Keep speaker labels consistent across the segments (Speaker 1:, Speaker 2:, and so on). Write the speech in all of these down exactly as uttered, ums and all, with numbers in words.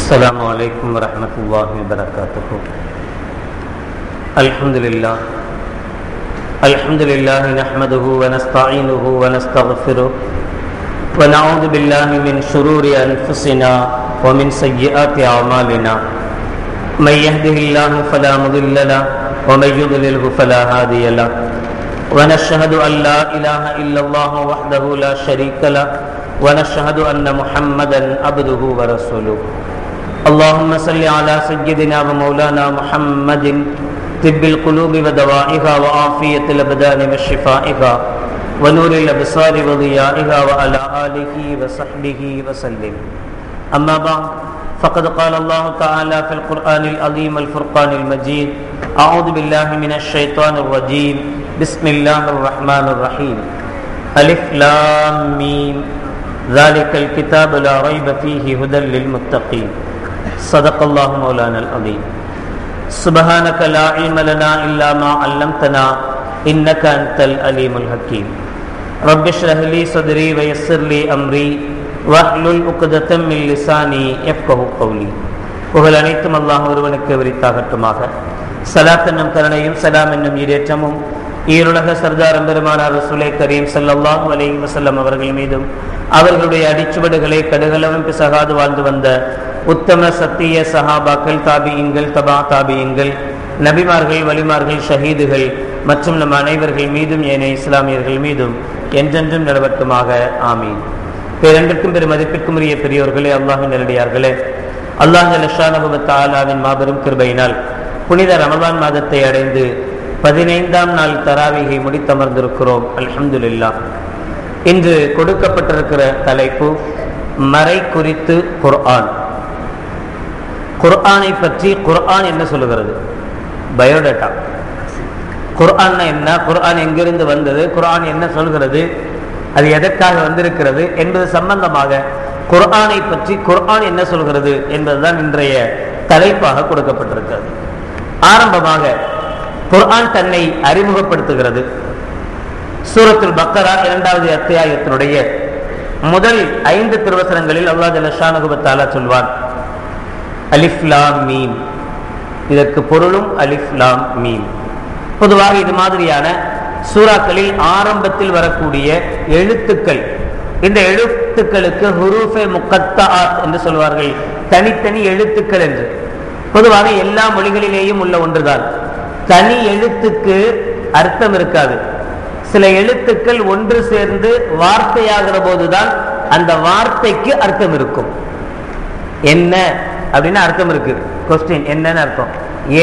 Speaker 1: السلام عليكم ورحمة الله وبركاته. الحمد لله الحمد لله نحمده ونستعينه ونستغفره ونعوذ بالله من شرور أنفسنا ومن سيئات أعمالنا. من يهده الله فلا مضل له ومن يضلله فلا هادي له. ونشهد أن لا إله إلا الله وحده لا شريك له ونشهد أن محمدا عبده ورسوله. اللهم صل على سيدنا ومولانا محمد طب القلوب ودوائها وعافية الأبدان وشفائها ونور الأبصار وضيائها وعلى آله وصحبه وسلم. أما بعد فقد قال الله تعالى في القرآن العظيم الفرقان المجيد: أعوذ بالله من الشيطان الرجيم، بسم الله الرحمن الرحيم. ألف لام ميم ذلك الكتاب لا ريب فيه هدى للمتقين. صدق الله مولانا العظيم. سبحانك لا علم لنا إلا ما علمتنا إنك أنت العليم الحكيم. رب اشرح لي صدري ويسر لي أمري واحلل عقدة من لساني يفقهوا قولي. புகழ் அனைத்தும் அல்லாஹ் ஒருவனுக்கு உரித்தாகட்டுமாக. ஸலாத் என்னும் கருணையும் சலாம் என்னும் ஈடேற்றமும் ஈருலக சர்தார் பெருமானார் ரசூலே கரீம் ஸல்லல்லாஹு அலைஹி வஸல்லம் அவர்கள் மீதும் அவர்களுடைய அடிச்சுவடுகளை கடுகளவும் பிசகாது வாழ்ந்து வந்த உத்தம சத்திய சஹாபாக்கள், தாபியீன்கள், தபா தாபியீன்கள், நபிமார்கள், வலிமார்கள், ஷஹீதுகள் மற்றும் நம் அனைவர்கள் மீதும் ஏனைய இஸ்லாமியர்கள் மீதும் என்றென்றும் நிலவட்டுமாக. ஆமீன். பேரன்பிற்கும் பெரும் மதிப்பிற்கும் உரிய பெரியோர்களே, அல்லாஹ்வின் நல்லடியார்களே, அல்லாஹ் ஜல்ல ஷானஹு வ தஆலாவின் மாபெரும் கிருபையினால் புனித ரமலான் மாதத்தை அடைந்து பதினைந்தாம் நாள் தராவீகை முடித்தமர்ந்திருக்கிறோம். அல்ஹம்துலில்லாஹ். இன்று கொடுக்கப்பட்டிருக்கிற தலைப்பு மறை குறித்து குர்ஆன். குர்ஆனை பற்றி குர்ஆன் என்ன சொல்லுகிறது? பயோடேட்டா. குர்ஆன் என்ன, குர்ஆன் எங்கிருந்து வந்தது, குர்ஆன் என்ன சொல்கிறது, அது எதற்காக வந்திருக்கிறது என்பது சம்பந்தமாக குர்ஆனை பற்றி குர்ஆன் என்ன சொல்கிறது என்பதுதான் இன்றைய தலைப்பாக கொடுக்கப்பட்டிருக்கிறது. ஆரம்பமாக குர்ஆன் தன்னை அறிமுகப்படுத்துகிறது. சூரத்துல் பக்கரா இரண்டாவது அத்தியாயத்தினுடைய முதல் ஐந்து திருவசனங்களில் அல்லாஹ் ஜல்ல ஷானஹு வ தஆலா சொல்வார், அலிஃப் லாம் மீம். இதற்கு பொருளும் அலிஃப் லாம் மீம். பொதுவாக இது மாதிரியான சூறாக்களில் ஆரம்பத்தில் வரக்கூடிய எழுத்துக்கள், இந்த எழுத்துக்களுக்கு ஹுரூஃபே முக்கத்தாத் என்று சொல்வார்கள், தனித்தனி எழுத்துக்கள் என்று. பொதுவாக எல்லா மொழிகளிலேயும் உள்ள ஒன்றுதான். தனி எழுத்துக்கு அர்த்தம் இருக்காது. சில எழுத்துக்கள் ஒன்று சேர்ந்து வார்த்தையாகிற போதுதான் அந்த வார்த்தைக்கு அர்த்தம் இருக்கும். என்ன அப்படின்னு அர்த்தம் இருக்கு. கொஸ்டின் என்னன்னு அர்த்தம். ஏ,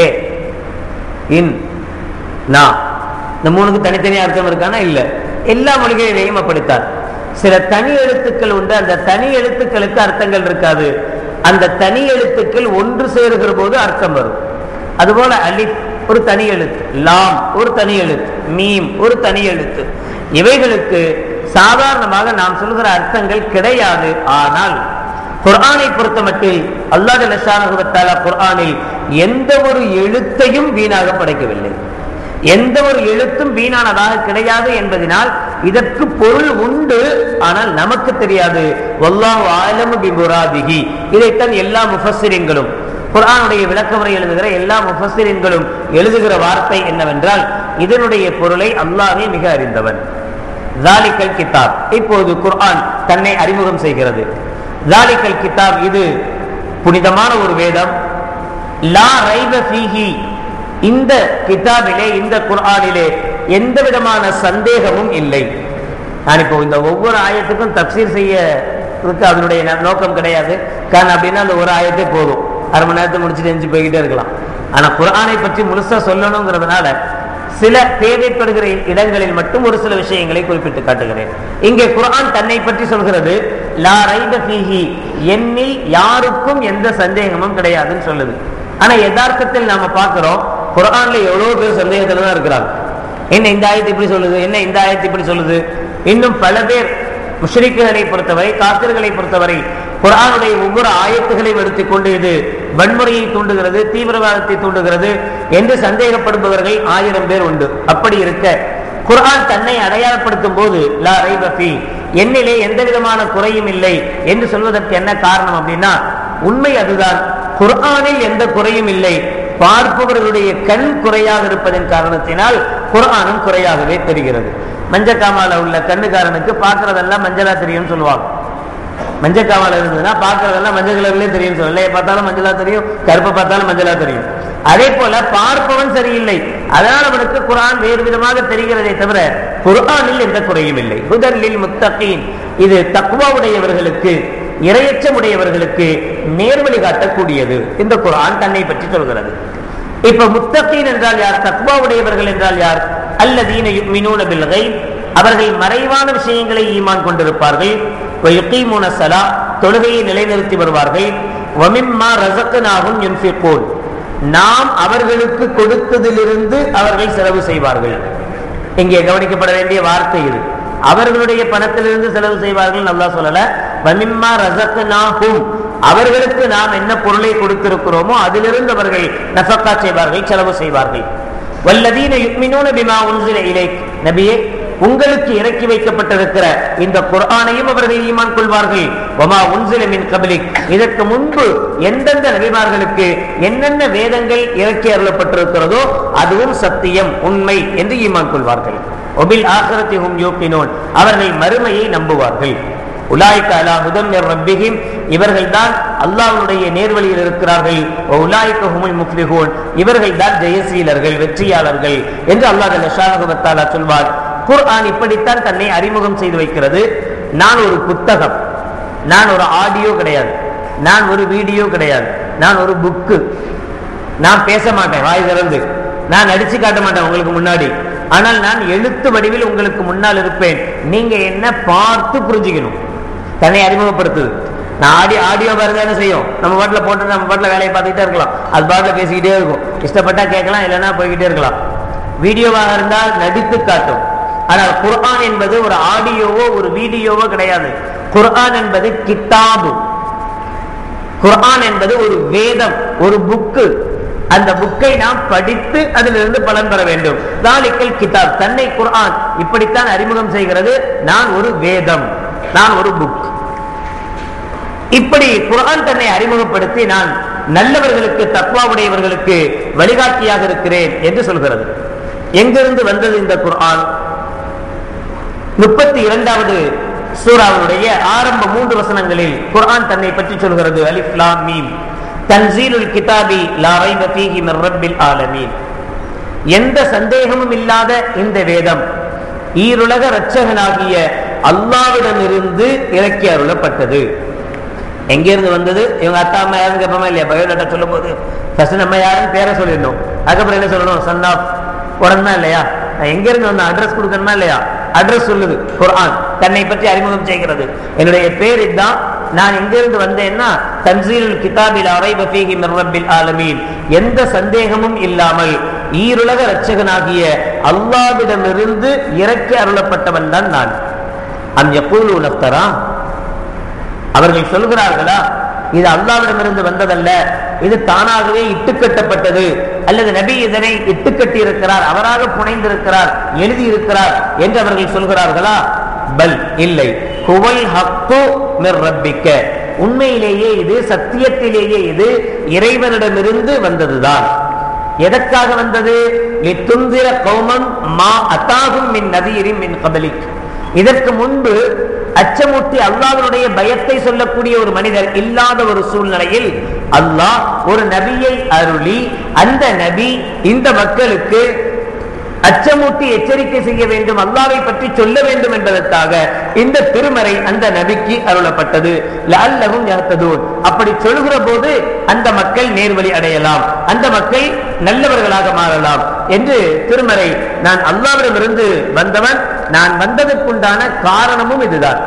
Speaker 1: இன், நா, இந்த மூணுக்கு தனித்தனி அர்த்தம் இருக்கானா? இல்ல. எல்லா மொழிகளிலேயும் அப்படித்தான். சில தனி எழுத்துக்கள் உண்டு, அந்த தனி எழுத்துக்களுக்கு அர்த்தங்கள் இருக்காது. அந்த தனி எழுத்துக்கள் ஒன்று சேருகிற போது அர்த்தம் வரும். அதுபோல அலிஃப் ஒரு தனி எழுத்து, லாம் ஒரு தனி எழுத்து, மீம் ஒரு தனி எழுத்து. இவைகளுக்கு சாதாரணமாக நாம் சொல்கிற அர்த்தங்கள் கிடையாது. ஆனால் குர்ஆனை பொறுத்தமட்டில் அல்லாஹ் ஜல்ல ஷானஹு வ தஆலா குர்ஆனில் எந்த ஒரு எழுத்தையும் வீணாக படைக்கவில்லை. எந்த ஒரு எழுத்தும் வீணானதாக கிடையாது என்பதனால் இதற்கு பொருள் உண்டு, ஆனால் நமக்கு தெரியாது. வல்லாஹு ஆலமு பிமுராதிஹி. இதைத்தான் எல்லா முஃபஸ்ஸிரீன்களும், குர்ஆனுடைய விளக்கமுறை எழுதுகிற எல்லா முஃபஸ்ஸிரீன்களும் எழுதுகிற வார்த்தை என்னவென்றால், இதனுடைய பொருளை அல்லாஹ்வே மிக அறிந்தவன். ஸாலிகல் கிதாப். இப்போது குர்ஆன் தன்னை அறிமுகம் செய்கிறது. ஸாலிகல் கிதாப், இது புனிதமான ஒரு வேதம். லா ரைப ஃபீஹி. இந்த கிதாபிலே, இந்த குர்ஆனிலே எந்த விதமான சந்தேகமும் இல்லை. நான் இப்போ இந்த ஒவ்வொரு ஆயத்துக்கும் தப்சீர் செய்ய அதனுடைய நோக்கம் கிடையாது. காரணம் அப்படின்னா அந்த ஒரு ஆயத்தே போதும், அரை மணி நேரத்தை முடிச்சுட்டு எஞ்சி போய்கிட்டே இருக்கலாம். ஆனா குர்ஆனை பற்றி முழுசா சொல்லணுங்கிறதுனால சில தேவைப்படுகிற இடங்களில் மட்டும் ஒரு சில விஷயங்களை குறிப்பிட்டு காட்டுகிறேன். இங்கே குர்ஆன் தன்னை பற்றி சொல்கிறது, லா ரைப ஃபீஹி, என்னில் யாருக்கும் எந்த சந்தேகமும் கிடையாதுன்னு சொல்லுது. ஆனா யதார்த்தத்தில் நாம பார்க்கிறோம், குர்ஆன்ல எவ்வளவு பேர் சந்தேகத்துல தான் இருக்கிறாங்க. என்ன இந்த ஆயத்து இப்படி சொல்லுது, என்ன இந்த ஆயத்து இப்படி சொல்லுது. இன்னும் பல பேர் முஷ்ரிக்குகளை பொறுத்தவரை, காஃபிர்களை பொறுத்தவரை குர்ஆனுடைய ஒவ்வொரு ஆயத்துகளையும் எடுத்துக்கொண்டு இது வன்முறையை தூண்டுகிறது, தீவிரவாதத்தை தூண்டுகிறது என்று சந்தேகப்படுபவர்கள் ஆயிரம் பேர் உண்டு. அப்படி இருக்க குர்ஆன் தன்னை அடையாளப்படுத்தும் போது லா ரைப ஃபீ, என்னிலே எந்த விதமான குறையும் இல்லை என்று சொல்வதற்கு என்ன காரணம் அப்படின்னா, உண்மை அதுதான். குர்ஆனில் எந்த குறையும் இல்லை. பார்ப்பவர்களுடைய கண் குறையாக இருப்பதன் காரணத்தினால் குர்ஆனும் குறையாகவே தெரிகிறது. மஞ்சக்காமால உள்ள கண்ணுக்காரனுக்கு பார்க்கறதெல்லாம் மஞ்சளா தெரியும் சொல்லுவாங்க. மஞ்சக்காமால இருந்ததுன்னா பார்க்கறதெல்லாம் மஞ்சள் கலர்லயே தெரியும் சொல்லுவாங்க. வெள்ளையை பார்த்தாலும் மஞ்சளா தெரியும், கருப்பை பார்த்தாலும் மஞ்சளா தெரியும். அதே போல பார்ப்பவன் சரியில்லை, அதனால் அவனுக்கு குர்ஆன் வேறு விதமாக தெரிகிறதே தவிர குர்ஆனில் எந்த குறையும் இல்லை. ஹுதல் லில் முத்தகீன், இது தக்வா உடையவர்களுக்கு, இறையச்சம் உடையவர்களுக்கு நேர்வழி காட்டக்கூடியது இந்த குர்ஆன் தன்னை பற்றி சொல்கிறது. இப்ப முத்தகீன் என்றால் யார்? தக்வா உடையவர்கள் என்றால் யார்? அல்லதீன யுமினூன பில் கைப், அவர்கள் மறைவான விஷயங்களை ஈமான் கொண்டிருப்பார்கள். வ யுகீமூன ஸலா, தொழுகையை நிலைநிறுத்தி வருவார்கள். வ மிம்மா ரஸக்னாஹும் யுன்ஃபிகூன், நாம் அவர்களுக்கு கொடுத்ததிலிருந்து அவர்கள் செலவு செய்வார்கள். இங்கே கவனிக்கப்பட வேண்டிய வார்த்தை இது. அவர்களுடைய பணத்திலிருந்து செலவு செய்வார்கள் அல்லாஹ் சொல்லல. வமிம்மா ரஸக்னாஹும், அவர்களுக்கு நாம் என்ன பொருளை கொடுத்திருக்கிறோமோ அதிலிருந்து அவர்கள் நஃபகா செய்வார்கள், செலவு செய்வார்கள். வல்லதீன யுமினூன பிமா உன்ஸில இலைக், நபியே உங்களுக்கு இறக்கி வைக்கப்பட்டிருக்கிற இந்த குர்ஆனையும் அவர்கள் ஈமான் கொள்வார்கள். வமா உன்ஸில மின் கப்லிக், இதற்கு முன்பு எந்தெந்த நபிமார்களுக்கு என்னென்ன வேதங்கள் இறக்கி அருளப்பட்டிருக்கிறதோ அதுவும் சத்தியம், உண்மை என்று ஈமான் கொள்வார்கள். ஒபில் ஆகிரத்தி ஹும் யூகினூன், அவர்கள் மறுமையை நம்புவார்கள். உலாயிக அலா ஹுதன் மிர் ரப்பிஹிம், இவர்கள் தான் அல்லாஹ்வுடைய நேர்வழியில் இருக்கிறார்கள். உலாயிக ஹுமுல் முஃப்லிஹூன், இவர்கள் தான் ஜெயசீலர்கள், வெற்றியாளர்கள் என்று அல்லாஹ் ஜல்லஷானஹு வ தஆலா சொல்வார். குர்ஆன் இப்படித்தான் தன்னை அறிமுகம் செய்து வைக்கிறது. நான் ஒரு புத்தகம், நான் ஒரு ஆடியோ கிடையாது, நான் ஒரு வீடியோ கிடையாது, நான் ஒரு புக்கு. நான் பேச மாட்டேன் வாய் திறந்து, நான் நடிச்சு காட்ட மாட்டேன் உங்களுக்கு முன்னாடி, ஆனால் நான் எழுத்து வடிவில் உங்களுக்கு முன்னால் இருப்பேன். நீங்க என்ன பார்த்து புரிஞ்சுக்கணும். தன்னை அறிமுகப்படுத்துது. நான் ஆடியோ ஆடியோ பாருங்க என்ன செய்யும், நம்ம பாட்டில் போட்டு நம்ம பாட்டில் வேலையை பார்த்துக்கிட்டே இருக்கலாம், அது பாட்டில் பேசிக்கிட்டே இருக்கும், இஷ்டப்பட்டா கேட்கலாம், இல்லைன்னா போய்கிட்டே இருக்கலாம். வீடியோவாக இருந்தால் நடித்து காட்டும். ஆனால் குர்ஆன் என்பது ஒரு ஆடியோவோ ஒரு வீடியோவோ கிடையாது. குர்ஆன் என்பது கிதாபு, குர்ஆன் என்பது ஒரு வேதம், ஒரு புக்கு. அந்த புக்கை நாம் படித்து அதிலிருந்து பலன் பெற வேண்டும். தாலிக்கல் கிதாப், தன்னை குர்ஆன் இப்படித்தான் அறிமுகம் செய்கிறது. நான் ஒரு வேதம், நான் ஒரு புக். இப்படி குர்ஆன் தன்னை அறிமுகப்படுத்தி நான் நல்லவர்களுக்கு, தக்வா உடையவர்களுக்கு வழிகாட்டியாக இருக்கிறேன் என்று சொல்கிறது. எங்கிருந்து வந்தது இந்த குர்ஆன்? முப்பத்தி இரண்டாவது சூராவுடைய ஆரம்ப மூன்று வசனங்களில் குர்ஆன் தன்னை பற்றி சொல்கிறது. அலிஃப் லாம் மீம், தன்சீலுல் கிதாபி லா ரைப ஃபீஹி மிர் ரப்பில் ஆலமீன். எந்த சந்தேகமும் இல்லாத இந்த வேதம் ஈருலக இரட்சகனாகிய அல்லாஹ்விடமிருந்து இறக்கி அருளப்பட்டது. எங்கிருந்து வந்தது? இவங்க அத்தா அம்மா யாரும் கேட்போமா இல்லையா? பயோடேட்டா சொல்லும் போது ஃபர்ஸ்ட் நம்ம யாருன்னு பேரை சொல்லிடணும், அதுக்கப்புறம் என்ன சொல்லணும்? சன் ஆஃப் உடனே இல்லையா? எங்கிருந்து வந்த அட்ரஸ் கொடுக்கணுமா இல்லையா? அட்ரஸ் சொல்லுது. குர்ஆன் தன்னை பற்றி அறிமுகம் செய்கிறது. என்னுடைய பேர் இதுதான், நான் எங்கிருந்து வந்தேன்னா தன்சீலுல் கிதாபி லா ரைப ஃபீஹி மிர் ரப்பில் ஆலமீன், எந்த சந்தேகமும் இல்லாமல் ஈருலக இரட்சகனாகிய அல்லாஹ்விடமிருந்து இறக்கி அருளப்பட்டவன் தான் நான். அம் யகூலு நஃப்தரா, அவர்கள் சொல்கிறார்களா இது அல்லாஹ்விடமிருந்து வந்ததல்ல, இது தானாகவே இட்டுக்கட்டப்பட்டது, அல்லது நபி இதனை இட்டுக்கட்டி இருக்கிறார், அவராக புனைந்திருக்கிறார், எழுதி இருக்கிறார் என்று அவர்கள் சொல்கிறார்களா? பல், இல்லை. ஹுவல் ஹக்கு மிர் ரப்பிக்க, உண்மையிலேயே இது, சத்தியத்திலேயே இது இறைவனிடமிருந்து வந்ததுதான். எதற்காக வந்தது? லிதுன்சிர கௌமன் மா அதாகும் மின் நதீரின் மின் கபலிக், இதற்கு முன்பு அச்சமூட்டி அல்லாஹ்வுடைய பயத்தை சொல்லக்கூடிய ஒரு மனிதர் இல்லாத ஒரு சூழ்நிலையில் அல்லாஹ் ஒரு நபியை அருளி, அந்த நபி இந்த மக்களுக்கு அச்சமூட்டி எச்சரிக்கை செய்ய வேண்டும், அல்லாஹ்வை பற்றி சொல்ல வேண்டும் என்பதற்காக இந்த திருமறை அந்த நபிக்கு அருளப்பட்டது. லஅல்லஹும் யஹ்ததூன், அப்படி சொல்கிற போது அந்த மக்கள் நேர்வழி அடையலாம், அந்த மக்கள் நல்லவர்களாக மாறலாம் என்று திருமறை. நான் அல்லாஹ்விடமிருந்து வந்தவன், நான் வந்ததற்குண்டான காரணமும் இதுதான்.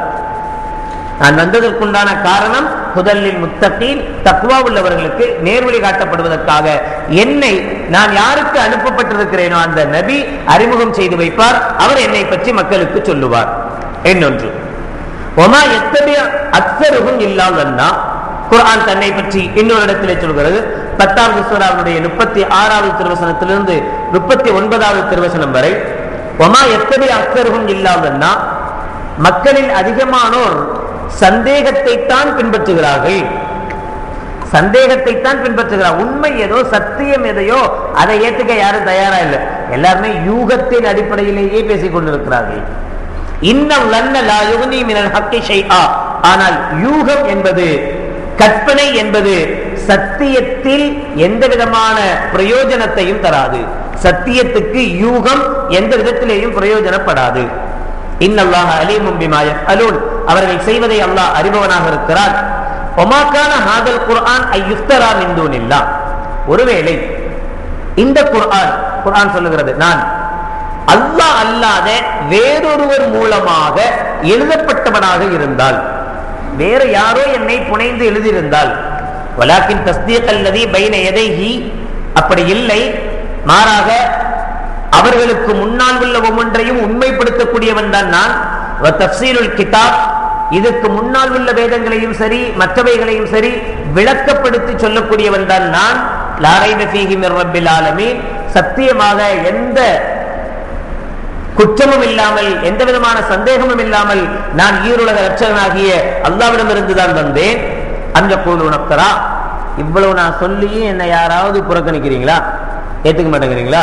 Speaker 1: நான் வந்ததற்குண்டான காரணம் ஹுதல்லில் முத்தகீன், தக்வா உள்ளவர்களுக்கு நேர்வழி காட்டப்படுவதற்காக என்னை நான் யாருக்கு அனுப்பப்பட்டிருக்கிறேனோ அந்த நபி அறிமுகம் செய்து வைப்பார், அவர் என்னை பற்றி மக்களுக்கு சொல்லுவார். இன்னொன்று, ஒமா எத்தனை அக்ஸருஹும் இல்லாதன்னா, குர்ஆன் தன்னை பற்றி இன்னொரு இடத்திலே சொல்கிறது. பத்தாவது சூராவுடைய முப்பத்தி ஆறாவது திருவசனத்திலிருந்து முப்பத்தி ஒன்பதாவது திருவசனம் வரை, ஒமா எத்தனை அக்ஸருஹும் இல்லாதன்னா, மக்களில் அதிகமானோர் சந்தேகத்தை தான் பின்பற்றுகிறார்கள். சந்தேகத்தை தான் பின்பற்றுகிறார். உண்மை ஏதோ சத்தியம் எதையோ அதை ஏற்றுக்க யாரும் தயாரா இல்லை. எல்லாருமே யூகத்தின் அடிப்படையிலேயே பேசிக் கொண்டிருக்கிறார்கள். இன்னம் லன்ன லா யுக்னி மினல் ஹக்கி ஷைஆ. ஆனால் யூகம் என்பது, கற்பனை என்பது சத்தியத்தில் எந்த விதமான பிரயோஜனத்தையும் தராது. சத்தியத்துக்கு யூகம் எந்த விதத்திலேயும் பிரயோஜனப்படாது. இன்னல்லாஹ அலீமும் பிமா யஃஅலூன். அவர்கள் செய்வதை அல்லாஹ் அறிபவனாக இருக்கிறார். வமா கான ஹாதல் குர்ஆன் அய்யுஃப்தரா மின் தூனில்லாஹ். ஒருவேளை இந்த குர்ஆன் குர்ஆன் சொல்லுகிறது, நான் அல்லாஹ் அல்லாத வேறொருவர் மூலமாக எழுதப்பட்டவனாக இருந்தால், வேற யாரோ என்னை புனைந்து எழுதியிருந்தால், வலாக்கின் தஸ்தீக் அல்லதி பைன யதைஹி, அப்படி இல்லை, மாறாக அவர்களுக்கு முன்னால் உள்ள ஒவ்வொன்றையும் உண்மைப்படுத்தக்கூடியவன் தான் நான். வ தஃசீலுல் கிதாப், இதுக்கு முன்னால் உள்ள வேதங்களையும் சரி மற்றவைகளையும் சரி விளக்கப்படுத்தி சொல்லக்கூடியவன் தான் நான். லா ரைப ஃபீஹி மிர் ரப்பில் ஆலமீன், சத்தியமாக எந்த குற்றமும் இல்லாமல் எந்த விதமான சந்தேகமும் இல்லாமல் நான் ஈருலக ரட்சகனாகிய அல்லாஹ்விடமிருந்து தான் வந்தேன். அந்த கூலுனப்தரா, இவ்வளவு நான் சொல்லியும் என்னை யாராவது புறக்கணிக்கிறீங்களா? ஏத்துக்க மாட்டேங்கிறீங்களா?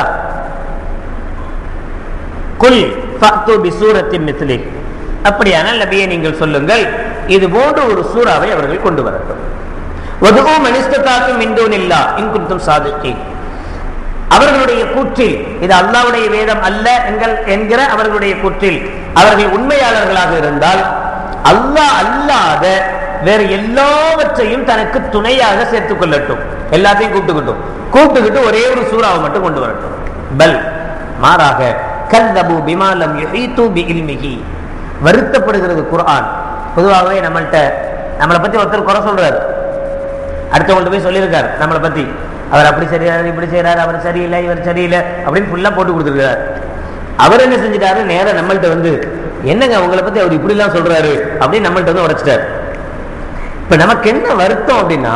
Speaker 1: குல் ஃபஅத்து பிசூரத்தின் மிஸ்லி, அப்படியானால் நபியே நீங்கள் சொல்லுங்கள், இது போன்ற ஒரு சூறாவை அவர்கள் கொண்டு வரட்டும். வதுஉ மன் இஸ்ததாஅத்தும் மின் தூனில்லாஹ் இன் குன்தும் சாதிகீன். அவர்களுடைய கூற்றில், இது அல்லாஹ்வுடைய வேதம் அல்ல என்கிற அவர்களுடைய கூற்றில் அவர்கள் உண்மையாளர்களாக இருந்தால், அல்லாஹ் அல்லாத வேற எல்லாவற்றையும் தனக்கு துணையாக சேர்த்துக் கொள்ளட்டும். எல்லாத்தையும் கூப்பிட்டுக்கிட்டும் கூப்பிட்டுக்கிட்டு ஒரே ஒரு சூறாவை மட்டும் கொண்டு வரட்டும். பல், மாறாக, கல்லபு பிமா லம் யுஹீது பிஇல்மிஹி. வருத்தப்படுகிறது குர்ஆன். பொதுவாகவே நம்மள்ட்ட நம்மளை பத்தி ஒருத்தர் குறை சொல்றாரு, அடுத்தவங்கள்ட்ட போய் சொல்லியிருக்காரு நம்மளை பத்தி, அவர் அப்படி செய்யறாரு, இப்படி செய்யறாரு, அவர் சரியில்லை, இவர் சரியில்லை அப்படின்னு ஃபுல்லா போட்டு கொடுத்துருக்காரு. அவர் என்ன செஞ்சிட்டாரு, நேரம் நம்மள்ட்ட வந்து, என்னங்க உங்களை பத்தி அவர் இப்படி எல்லாம் சொல்றாரு அப்படின்னு நம்மள்ட்ட வந்து உடைச்சிட்டாரு. இப்ப நமக்கு என்ன வருத்தம் அப்படின்னா,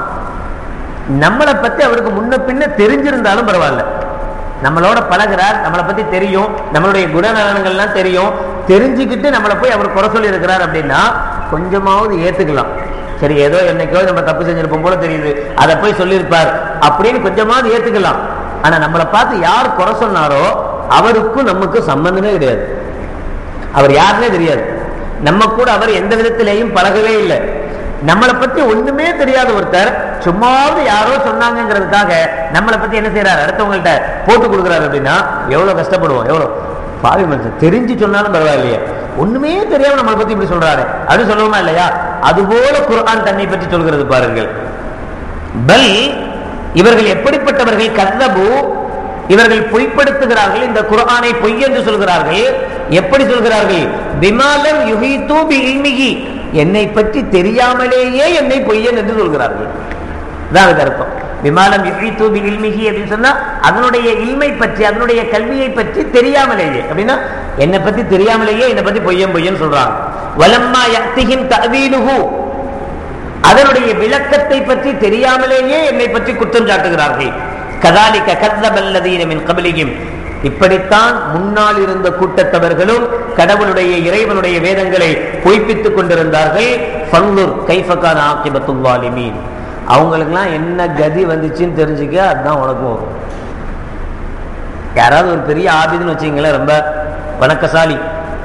Speaker 1: நம்மளை பத்தி அவருக்கு முன்ன பின்ன தெரிஞ்சிருந்தாலும் பரவாயில்ல, நம்மளோட பழகிறார், நம்மளை பத்தி தெரியும், நம்மளுடைய குணநலன்கள்லாம் தெரியும், தெரிஞ்சுக்கிட்டு நம்மளை போய் அவர் குறை சொல்லி இருக்கிறார் அப்படின்னா கொஞ்சமாவது ஏத்துக்கலாம். சரி, ஏதோ என்னைக்கோ நம்ம தப்பு செஞ்சிருப்போம் போல தெரியுது, அதை போய் சொல்லியிருப்பார் அப்படின்னு கொஞ்சமாவது ஏத்துக்கலாம். ஆனா நம்மளை பார்த்து யார் குறை சொன்னாரோ அவருக்கும் நமக்கு சம்பந்தமே கிடையாது. அவர் யாருன்னே தெரியாது, நம்ம கூட அவர் எந்த விதத்திலேயும் பழகவே இல்லை. நம்மளை பத்தி ஒண்ணுமே தெரியாத ஒருத்தர் சும்மாவது யாரோ சொன்னாங்கிறதுக்காக நம்மளை பத்தி என்ன செய்யறாரு, அடுத்தவங்கள்ட்ட போட்டு கொடுக்குறாரு அப்படின்னா எவ்வளவு கஷ்டப்படுவோம். எவ்வளவு பாவி மனுஷன், தெரிஞ்சு சொன்னாலும் பரவாயில்லையே, ஒண்ணுமே தெரியாம நம்மளை பத்தி இப்படி சொல்றாரு அப்படின்னு சொல்லுவோமா இல்லையா? அதுபோல குர்ஆன் தன்னை பற்றி சொல்கிறது பாருங்கள். பல், இவர்கள் எப்படிப்பட்டவர்கள், கல்லபு, இவர்கள் பொய்ப்படுத்துகிறார்கள், இந்த குர்ஆனை பொய் என்று சொல்கிறார்கள். எப்படி சொல்கிறார்கள்? பிமாலம் யுஹீது பிஇல்மிஹி, என்னை பற்றி தெரியாமலேயே என்னை பொய்யன் என்று சொல்கிறார்கள். அதான் அர்த்தம். விமானம் யுஹீது பிஇல்மிஹி அப்படின்னு சொன்னா அதனுடைய இல்மை பற்றி, அதனுடைய கல்வியை பற்றி தெரியாமலேயே, அப்படின்னா என்னை பத்தி தெரியாமலேயே என்னை பத்தி பொய்யன் பொய்யன் சொல்றாங்க. வலம்மா யக்திஹிம் தஅவீலுஹு, அதனுடைய விளக்கத்தை பற்றி தெரியாமலேயே என்னை பற்றி குற்றம் சாட்டுகிறார்கள். கதாலிக கஸபல்லதீன மின் கப்லிஹிம், இப்படித்தான் முன்னால் இருந்த கூட்டத்தவர்களும் கடவுளுடைய இறைவனுடைய வேதங்களை பொய்ப்பித்துக் கொண்டிருந்தார்கள். ஃபன்துர் கைஃப கான ஆகிபத்துல் ஸாலிமீன், அவங்களுக்கெல்லாம் என்ன கதி வந்துச்சுன்னு தெரிஞ்சுக்க, அதுதான் உனக்கும் வரும். யாராவது ஒரு பெரிய ஆபிதுன்னு வச்சுங்களேன், ரொம்ப வணக்கசாலி,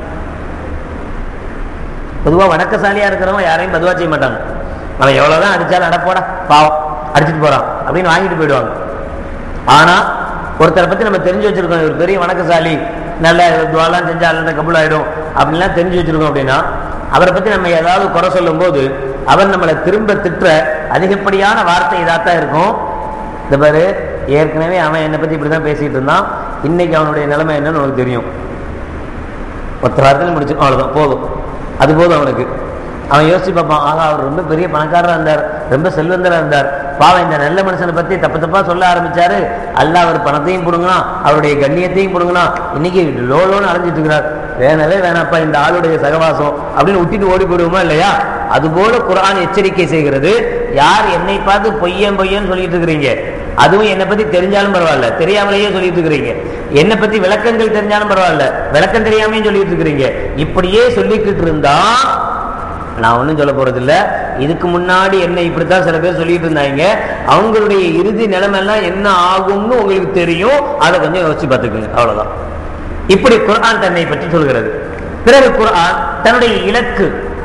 Speaker 1: பொதுவா வணக்கசாலியா இருக்கிறவங்க யாரையும் பதுவா செய்ய மாட்டாங்க. அவன் எவ்வளவுதான் அடிச்சாலும் அடப்போடா பாவம் அடிச்சுட்டு போறான் அப்படின்னு வாங்கிட்டு போயிடுவாங்க. ஆனா ஒருத்தரை பத்தி நம்ம தெரிஞ்சு வச்சிருக்கோம், ஒரு பெரிய வணக்கசாலி, நல்ல துவாலாம் செஞ்சா அல்ல கபூல் ஆயிடும் அப்படின்லாம் தெரிஞ்சு வச்சிருக்கோம் அப்படின்னா, அவரை பத்தி நம்ம ஏதாவது குறை சொல்லும் போது அவர் நம்மளை திரும்ப திட்டுற அதிகப்படியான வார்த்தை இதாத்தான் இருக்கும். இந்த பாரு, ஏற்கனவே அவன் என்னை பத்தி இப்படிதான் பேசிட்டு இருந்தான், இன்னைக்கு அவனுடைய நிலைமை என்னன்னு உனக்கு தெரியும். ஒருத்தர் வார்த்தையில முடிச்சு அவ்வளவுதான், போதும், அது போதும் அவனுக்கு. அவன் யோசிச்சு பார்ப்பான், ஆகா அவர் ரொம்ப பெரிய பணக்காரராக இருந்தார், ரொம்ப செல்வந்தராக இருந்தார், பாவம் இந்த நல்ல மனுஷனை பத்தி தப்பு தப்பா சொல்ல ஆரம்பிச்சாரு, அல்லாஹ் அவர் பணத்தையும் கொடுங்கலாம், அவருடைய கண்ணியத்தையும் கொடுங்கலாம், இன்னைக்கு லோ லோன்னு அலைஞ்சிட்டு இருக்கிறார், வேணவே வேணாப்பா இந்த ஆளுடைய சகவாசம் அப்படின்னு விட்டுட்டு ஓடி போயிடுவோமா இல்லையா? அதுபோல குர்ஆன் எச்சரிக்கை செய்கிறது. யார் என்னை பார்த்து பொய்யன் பொய்யன்னு சொல்லிட்டு இருக்கிறீங்க, அதுவும் என்னை பத்தி தெரிஞ்சாலும் பரவாயில்ல, தெரியாமலேயே சொல்லிட்டு இருக்கிறீங்க, என்னை பத்தி விளக்கங்கள் தெரிஞ்சாலும் பரவாயில்ல, விளக்கம் தெரியாமையும் சொல்லிட்டு இருக்கிறீங்க, இப்படியே சொல்லிக்கிட்டு இருந்தா நான் ஒன்றும் சொல்ல போறது இல்லை. இதுக்கு முன்னாடி என்ன இப்படித்தான் சில பேர் சொல்லிட்டு இருந்தாங்க. அவங்களுடைய இறுதி நிலைமெல்லாம் என்ன ஆகும்னு உங்களுக்கு தெரியும். அதை கொஞ்சம் யோசிச்சு பார்த்துக்குங்க, அவ்வளவுதான். இப்படி குர்ஆன் தன்னை பற்றி சொல்கிறது. பிறகு குர்ஆன் தன்னுடைய இலக்கு,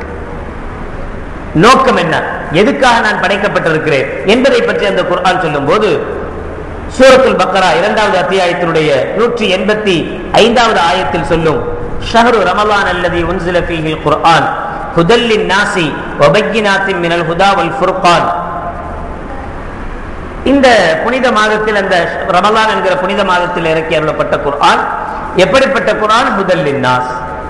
Speaker 1: நோக்கம் என்ன, எதுக்காக நான் படைக்கப்பட்டிருக்கிறேன் என்பதை பற்றி அந்த குர்ஆன் சொல்லும் போது சூரத்துல் பக்கரா இரண்டாவது அத்தியாயத்தினுடைய நூற்றி எண்பத்தி ஐந்தாவது ஆயத்தில் சொல்லும், ஷஹ்ரு ரமலான் அல்லதி உன்சில ஃபீஹில் குர்ஆன் ஹுதல் லின்னாஸி வ பய்யினாத்தின் மினல் ஹுதா வல் ஃபுர்கான். இந்த புனித மாதத்தில், அந்த ரமலான் என்கிற புனித மாதத்தில் இறக்கி அருளப்பட்ட குர்ஆன் எப்படிப்பட்ட குர்ஆன்? ஹுதல் லின்னாஸ்,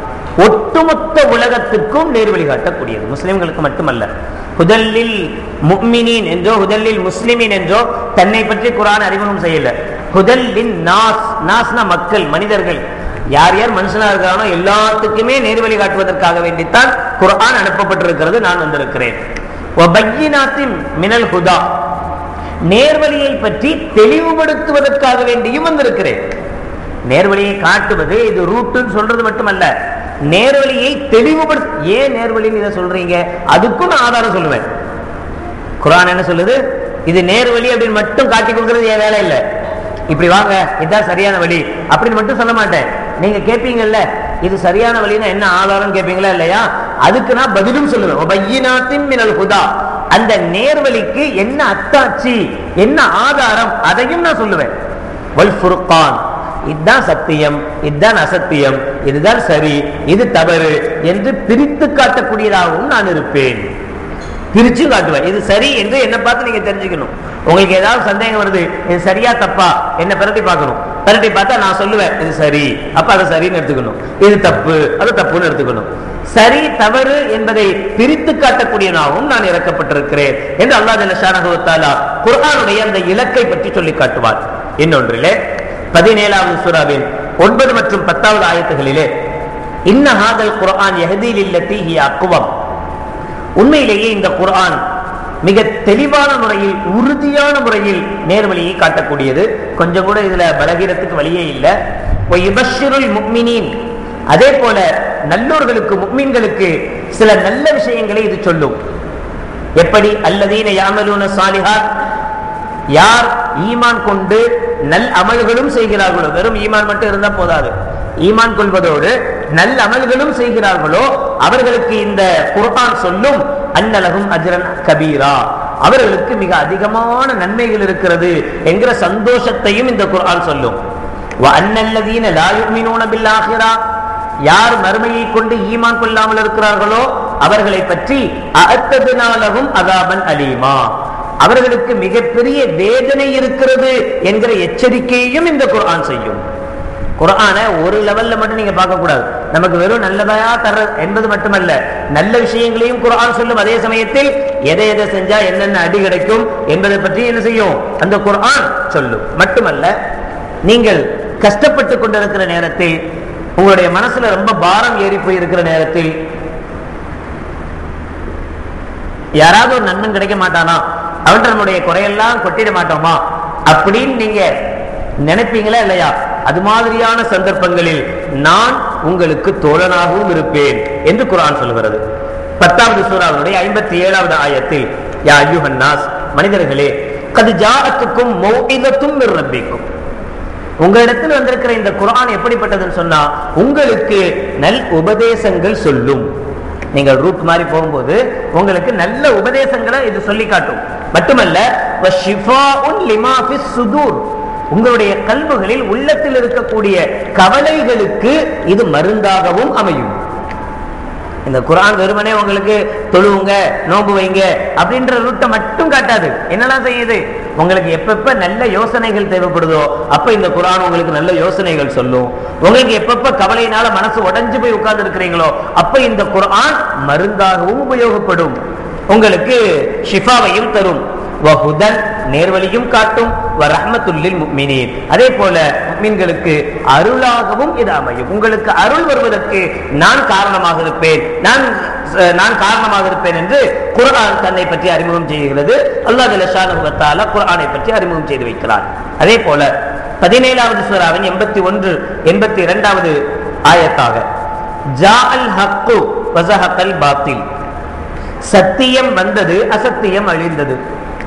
Speaker 1: ஒட்டுமொத்த உலகத்துக்கும் நேர்வழி காட்டக்கூடியது, முஸ்லிம்களுக்கு மட்டுமல்ல. ஹுதல்லில் முஃமினீன் என்றோ ஹுதல்லில் முஸ்லிமீன் என்றோ தன்னை பற்றி குர்ஆன் அறிமுகம் செய்யல. ஹுதல்லின் நாஸ், நாஸ்னா மக்கள், மனிதர்கள், யார் யார் மனுஷனா இருக்கிறானோ எல்லாத்துக்குமே நேர்வழி காட்டுவதற்காக வேண்டித்தான் குர்ஆன் அனுப்பப்பட்டிருக்கிறது, நான் வந்திருக்கிறேன். வபய்யினாத்தின் மினல் ஹுதா, நேர்வழியை பற்றி தெளிவுபடுத்துவதற்காக வேண்டியும் வந்திருக்கிறேன். நேர்வழியை காட்டுவது இது ரூட்டுன்னு சொல்றது மட்டுமல்ல, நேர்வழியை தெளிவுபடுத்த. ஏன் நேர்வழின்னு இதை சொல்றீங்க? அதுக்கும் நான் ஆதாரம் சொல்லுவேன். குர்ஆன் என்ன சொல்லுது? இது நேர்வழி அப்படின்னு மட்டும் காட்டி கொடுக்கறது என் வேலை இல்லை. இப்படி வாங்க, இதுதான் சரியான வழி அப்படின்னு மட்டும் சொல்ல மாட்டேன். நீங்க கேட்பீங்கல்ல, இது சரியான வழின்னா என்ன ஆதாரம் கேட்பீங்களா இல்லையா? அதுக்கு நான் பதிலும் சொல்லுவேன். வபய்யினாத்தின் மினல் ஹுதா, அந்த நேர்வழிக்கு என்ன அத்தாட்சி, என்ன ஆதாரம், அதையும் நான் சொல்லுவேன். வல் ஃபுர்கான், இதுதான் சத்தியம், இதுதான் அசத்தியம், இதுதான் சரி, இது தவறு என்று பிரித்து காட்டக்கூடியதாகவும் நான் இருப்பேன். பிரிச்சு காட்டுவேன். இது சரி என்று என்ன பார்த்து நீங்க தெரிஞ்சுக்கணும். உங்களுக்கு ஏதாவது சந்தேகம் வருது, இது சரியா தப்பா, என்ன பிரட்டி பார்க்கணும். பிரட்டி பார்த்தா நான் சொல்லுவேன் இது சரி, அப்ப அதை சரின்னு எடுத்துக்கணும். இது தப்பு, அது தப்புன்னு எடுத்துக்கணும். சரி தவறு என்பதை பிரித்து காட்டக்கூடியதாகவும் நான் இறக்கப்பட்டிருக்கிறேன் என்று அல்லாஹ் ஜல்ல ஷானஹு வ தஆலா குர்ஆனுடைய அந்த இலக்கை பற்றி சொல்லி காட்டுவார். இன்னொன்றிலே பதினேழாவது சூராவின் ஒன்பது மற்றும் பத்தாவது ஆயத்துகளிலே இன்ன ஹாதல் குர்ஆன் யஹ்தி லில்லதி ஹிய அக்வம், உண்மையிலேயே இந்த குர்ஆன் மிக தெளிவான முறையில், உறுதியான முறையில் நேர்வழியை காட்டக்கூடியது. கொஞ்சம் கூட இதுல பலகீனத்துக்கு வழியே இல்லை. வயுபஷ்ஷிருல் முஃமினீன், அதே போல நல்லோர்களுக்கு, முஃமின்களுக்கு சில நல்ல விஷயங்களை இது சொல்லும். எப்படி? அல்லதீன யஅமலூன ஸாலிஹாத், யார் ஈமான் கொண்டு நல் அமல்களும் செய்கிறார்களோ, வெறும் ஈமான் மட்டும் இருந்தா போதாது, ஈமான் கொள்வதோடு நல்ல அமல்களும் செய்கிறார்களோ அவர்களுக்கு இந்த குர்ஆன் சொல்லும் அன்னலஹும் அஜ்ரன் கபீரா, அவர்களுக்கு மிக அதிகமான நன்மைகள் இருக்கிறது என்கிற சந்தோஷத்தையும் இந்த குர்ஆன் சொல்லும். வ அன்னல்லதீன லா யுமினூன பில் ஆখিরা, யார் மறுமையை கொண்டு ஈமான் கொள்ளாமல் இருக்கிறார்களோ அவர்களை பற்றி அஅத்ததுனா லஹும் அஸாபன் அலீமா, அவர்களுக்கு மிகப்பெரிய வேதனை இருக்கிறது என்கிற எச்சரிக்கையையும் இந்த குர்ஆன் செய்யும். குர்ஆனை ஒரு லெவல்ல மட்டும் நீங்க பார்க்க கூடாது. நமக்கு வெறும் நல்லதா தர என்பது மட்டுமல்ல, நல்ல விஷயங்களையும் குர்ஆன் சொல்லும். அதே சமயத்தில் எதை எதை செஞ்சா என்னென்ன அடி கிடைக்கும் என்பதை பற்றி என்ன செய்யும் அந்த குர்ஆன் சொல்லும். மட்டுமல்ல, நீங்கள் கஷ்டப்பட்டு கொண்டிருக்கிற நேரத்தில், உங்களுடைய மனசுல ரொம்ப பாரம் ஏறி போய் இருக்கிற நேரத்தில், யாராவது ஒரு நண்பன் கிடைக்க மாட்டானா, அவன் நம்முடைய குறையெல்லாம் கொட்டிட மாட்டோமா அப்படின்னு நீங்க நினைப்பீங்களா இல்லையா? அது மாதிரியான சந்தர்ப்பங்களில் நான் உங்களுக்கு தோழனாகவும் இருப்பேன் என்று குர்ஆன் சொல்கிறது. பத்தாவது சூராவுடைய ஐம்பத்தி ஏழாவது ஆயத்தில், யா அய்யுஹன் நாஸ், மனிதர்களே, கத் ஜாஅத்துக்கும் மௌஇதத்தும் மிர் ரப்பிக்கும், உங்களிடத்தில் வந்திருக்கிற இந்த குர்ஆன் எப்படிப்பட்டதுன்னு சொன்னா உங்களுக்கு நல் உபதேசங்கள் சொல்லும். நீங்கள் ரூட் மாதிரி போகும்போது உங்களுக்கு நல்ல உபதேசங்களை இது சொல்லி காட்டும். மட்டுமல்ல, வஷிஃபாஉன் லிமா ஃபிஸ் சுதூர், உங்களுடைய கல்புகளில், உள்ளத்தில் இருக்கக்கூடிய கவலைகளுக்கு இது மருந்தாகவும் அமையும். இந்த குர்ஆன் வெறுமனே உங்களுக்கு தொழுவுங்க, நோன்பு வைங்க அப்படின்ற ரூட்டை மட்டும் காட்டாது. என்னெல்லாம் செய்யுது? உங்களுக்கு எப்பப்ப நல்ல யோசனைகள் தேவைப்படுதோ அப்ப இந்த குர்ஆன் உங்களுக்கு நல்ல யோசனைகள் சொல்லும். உங்களுக்கு எப்பப்ப கவலையினால மனசு உடைஞ்சு போய் உட்கார்ந்து இருக்கிறீங்களோ அப்ப இந்த குர்ஆன் மருந்தாகவும் உபயோகப்படும். உங்களுக்கு ஷிஃபாவையும் தரும். வஹுதன், நேர்வழியும் காட்டும். வரஹ்மத்துல் லில் முஃமினீன், அதே போல முஃமின்களுக்கு அருளாகவும் இது அமையும். உங்களுக்கு அருள் வருவதற்கு நான் காரணமாக இருப்பேன், நான் நான் காரணமாக இருப்பேன் என்று குர்ஆன் தன்னை பற்றி அறிமுகம் செய்கிறது. அல்லாஹ் ஜல்ல ஷானஹு வ தஆலா குர்ஆனை பற்றி அறிமுகம் செய்து வைக்கிறார். அதே போல பதினேழாவது சூராவின் எண்பத்தி ஒன்று எண்பத்தி இரண்டாவது ஆயத்தாக, ஜாஅல் ஹக்கு வஸஹகல் பாத்தில், சத்தியம் வந்தது, அசத்தியம் அழிந்தது.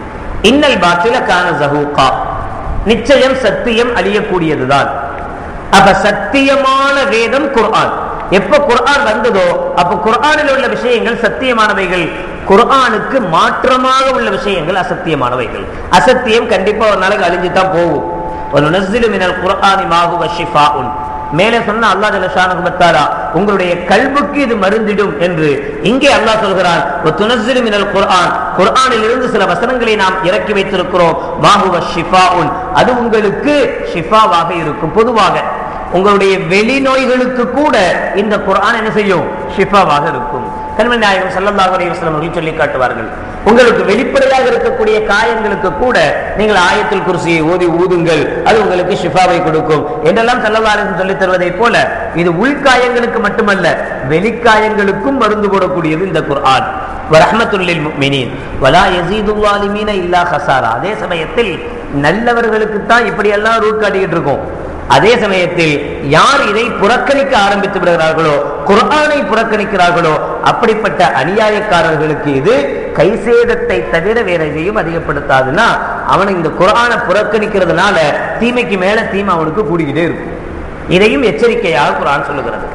Speaker 1: இன்னல் பாத்தில கான ஸஹூகா, நிச்சயம் சத்தியம் அழியக்கூடியதுதான். அப்ப சத்தியமான வேதம் குர்ஆன். எப்ப குர்ஆன் வந்ததோ அப்ப குர்ஆனில் உள்ள விஷயங்கள் சத்தியமானவைகள், குர்ஆனுக்கு மாற்றமாக உள்ள விஷயங்கள் அசத்தியமானவைகள். அசத்தியம் கண்டிப்பா ஒரு நாளைக்கு அழிஞ்சுதான் போகும். வனுனஸ்ஸிலு மினல் குர்ஆனி மா ஹுவ ஷிஃபாஉன், மேலே சொன்ன அல்லாஹ் ஜல்ல ஷானஹு வ தஆலா உங்களுடைய கல்புக்கு இது மருந்திடும் என்று இங்கே அல்லாஹ் சொல்கிறான். வதுனஸ்ஸிலு மினல் குர்ஆன், குர்ஆனில் இருந்து சில வசனங்களை நாம் இறக்கி வைத்திருக்கிறோம். மா ஹுவ ஷிஃபாஉன், அது உங்களுக்கு ஷிஃபாவாக இருக்கும். பொதுவாக உங்களுடைய வெளிநோய்களுக்கு கூட இந்த குர்ஆன் என்ன செய்யும்? ஷிஃபாவாக இருக்கும். கண்மணி நாயகம் ஸல்லல்லாஹு அலைஹி வஸல்லம் அவர்கள் சொல்லி காட்டுவார்கள், உங்களுக்கு வெளிப்படையாக இருக்கக்கூடிய காயங்களுக்கு கூட நீங்கள் ஆயத்துல் குர்சியை ஓதி ஊதுங்கள், அது உங்களுக்கு ஷிஃபாவை கொடுக்கும் என்றெல்லாம் ஸல்லல்லாஹு அலைஹி வஸல்லம் சொல்லித் தருவதை போல இது உள்காயங்களுக்கு மட்டுமல்ல வெளிக்காயங்களுக்கும் மருந்து போடக்கூடியது இந்த குர்ஆன். வரஹ்மத்துல் லில் முஃமினீன் வலா யஸீதுல் ஸாலிமீன இல்லா ஹஸாரா. அதே சமயத்தில் நல்லவர்களுக்கு தான் இப்படி எல்லாம் ரூட் காட்டிக்கிட்டு இருக்கோம். அதே சமயத்தில் யார் இதை புறக்கணிக்க ஆரம்பித்து விடுகிறார்களோ, குர்ஆனை புறக்கணிக்கிறார்களோ, அப்படிப்பட்ட அநியாயக்காரர்களுக்கு இது கைசேதத்தை தவிர வேற எதையும் அதிகப்படுத்தாதுன்னா அவனை இந்த குர்ஆனை புறக்கணிக்கிறதுனால தீமைக்கு மேல தீமை அவனுக்கு கூடிக்கிட்டே இருக்கும். இதையும் எச்சரிக்கையாக குர்ஆன் சொல்லுகிறது.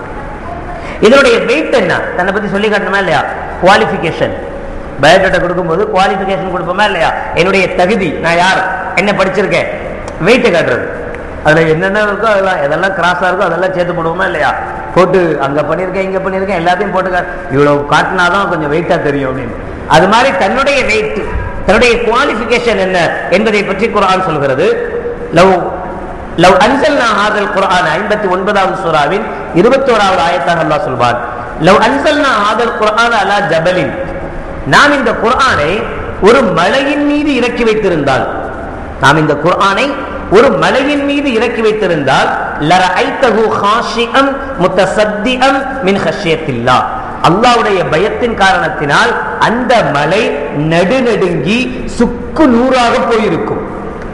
Speaker 1: இதனுடைய வெயிட் என்ன? தன்னை பத்தி சொல்லி காட்டணுமா இல்லையா? குவாலிஃபிகேஷன். பயோடேட்டா கொடுக்கும்போது குவாலிஃபிகேஷன் கொடுப்போமா இல்லையா? என்னுடைய தகுதி, நான் யார், என்ன படிச்சிருக்கேன், வெயிட்டை காட்டுறது. அதுல என்னென்ன இருக்கோ அதெல்லாம் எதெல்லாம் கிராஸா இருக்கோ அதெல்லாம் சேர்த்து போடுவோமா இல்லையா? போட்டு அங்க பண்ணிருக்கேன் இங்க பண்ணிருக்கேன் எல்லாத்தையும் போட்டு இவ்வளவு காட்டினாதான் கொஞ்சம் வெயிட்டா தெரியும் அப்படின்னு. அது மாதிரி தன்னுடைய வெயிட், தன்னுடைய குவாலிஃபிகேஷன் என்ன என்பதை பற்றி குர்ஆன் சொல்கிறது. லவ் லவ் அன்ஸல்னா ஹாதல் குர்ஆன், ஐம்பத்தி ஒன்பதாவது சூராவின் இருபத்தோராவது ஆயத்தாக அல்லாஹ் சொல்வான், லவ் அன்ஸல்னா ஹாதல் குர்ஆன் அலா ஜபலின், நாம் இந்த குர்ஆனை ஒரு மலையின் மீது இறக்கி வைத்திருந்தால், நாம் இந்த குர்ஆனை ஒரு மலையின் மீது இறக்கி வைத்திருந்தால் லரஐதஹு காஷிஅன் முத்தஸத்திஅன் மின் ஹஷ்யத்தில்லாஹ், அல்லாஹ்வுடைய பயத்தின் காரணத்தினால் அந்த மலை நடுநடுங்கி சுக்கு நூறாக போயிருக்கும்.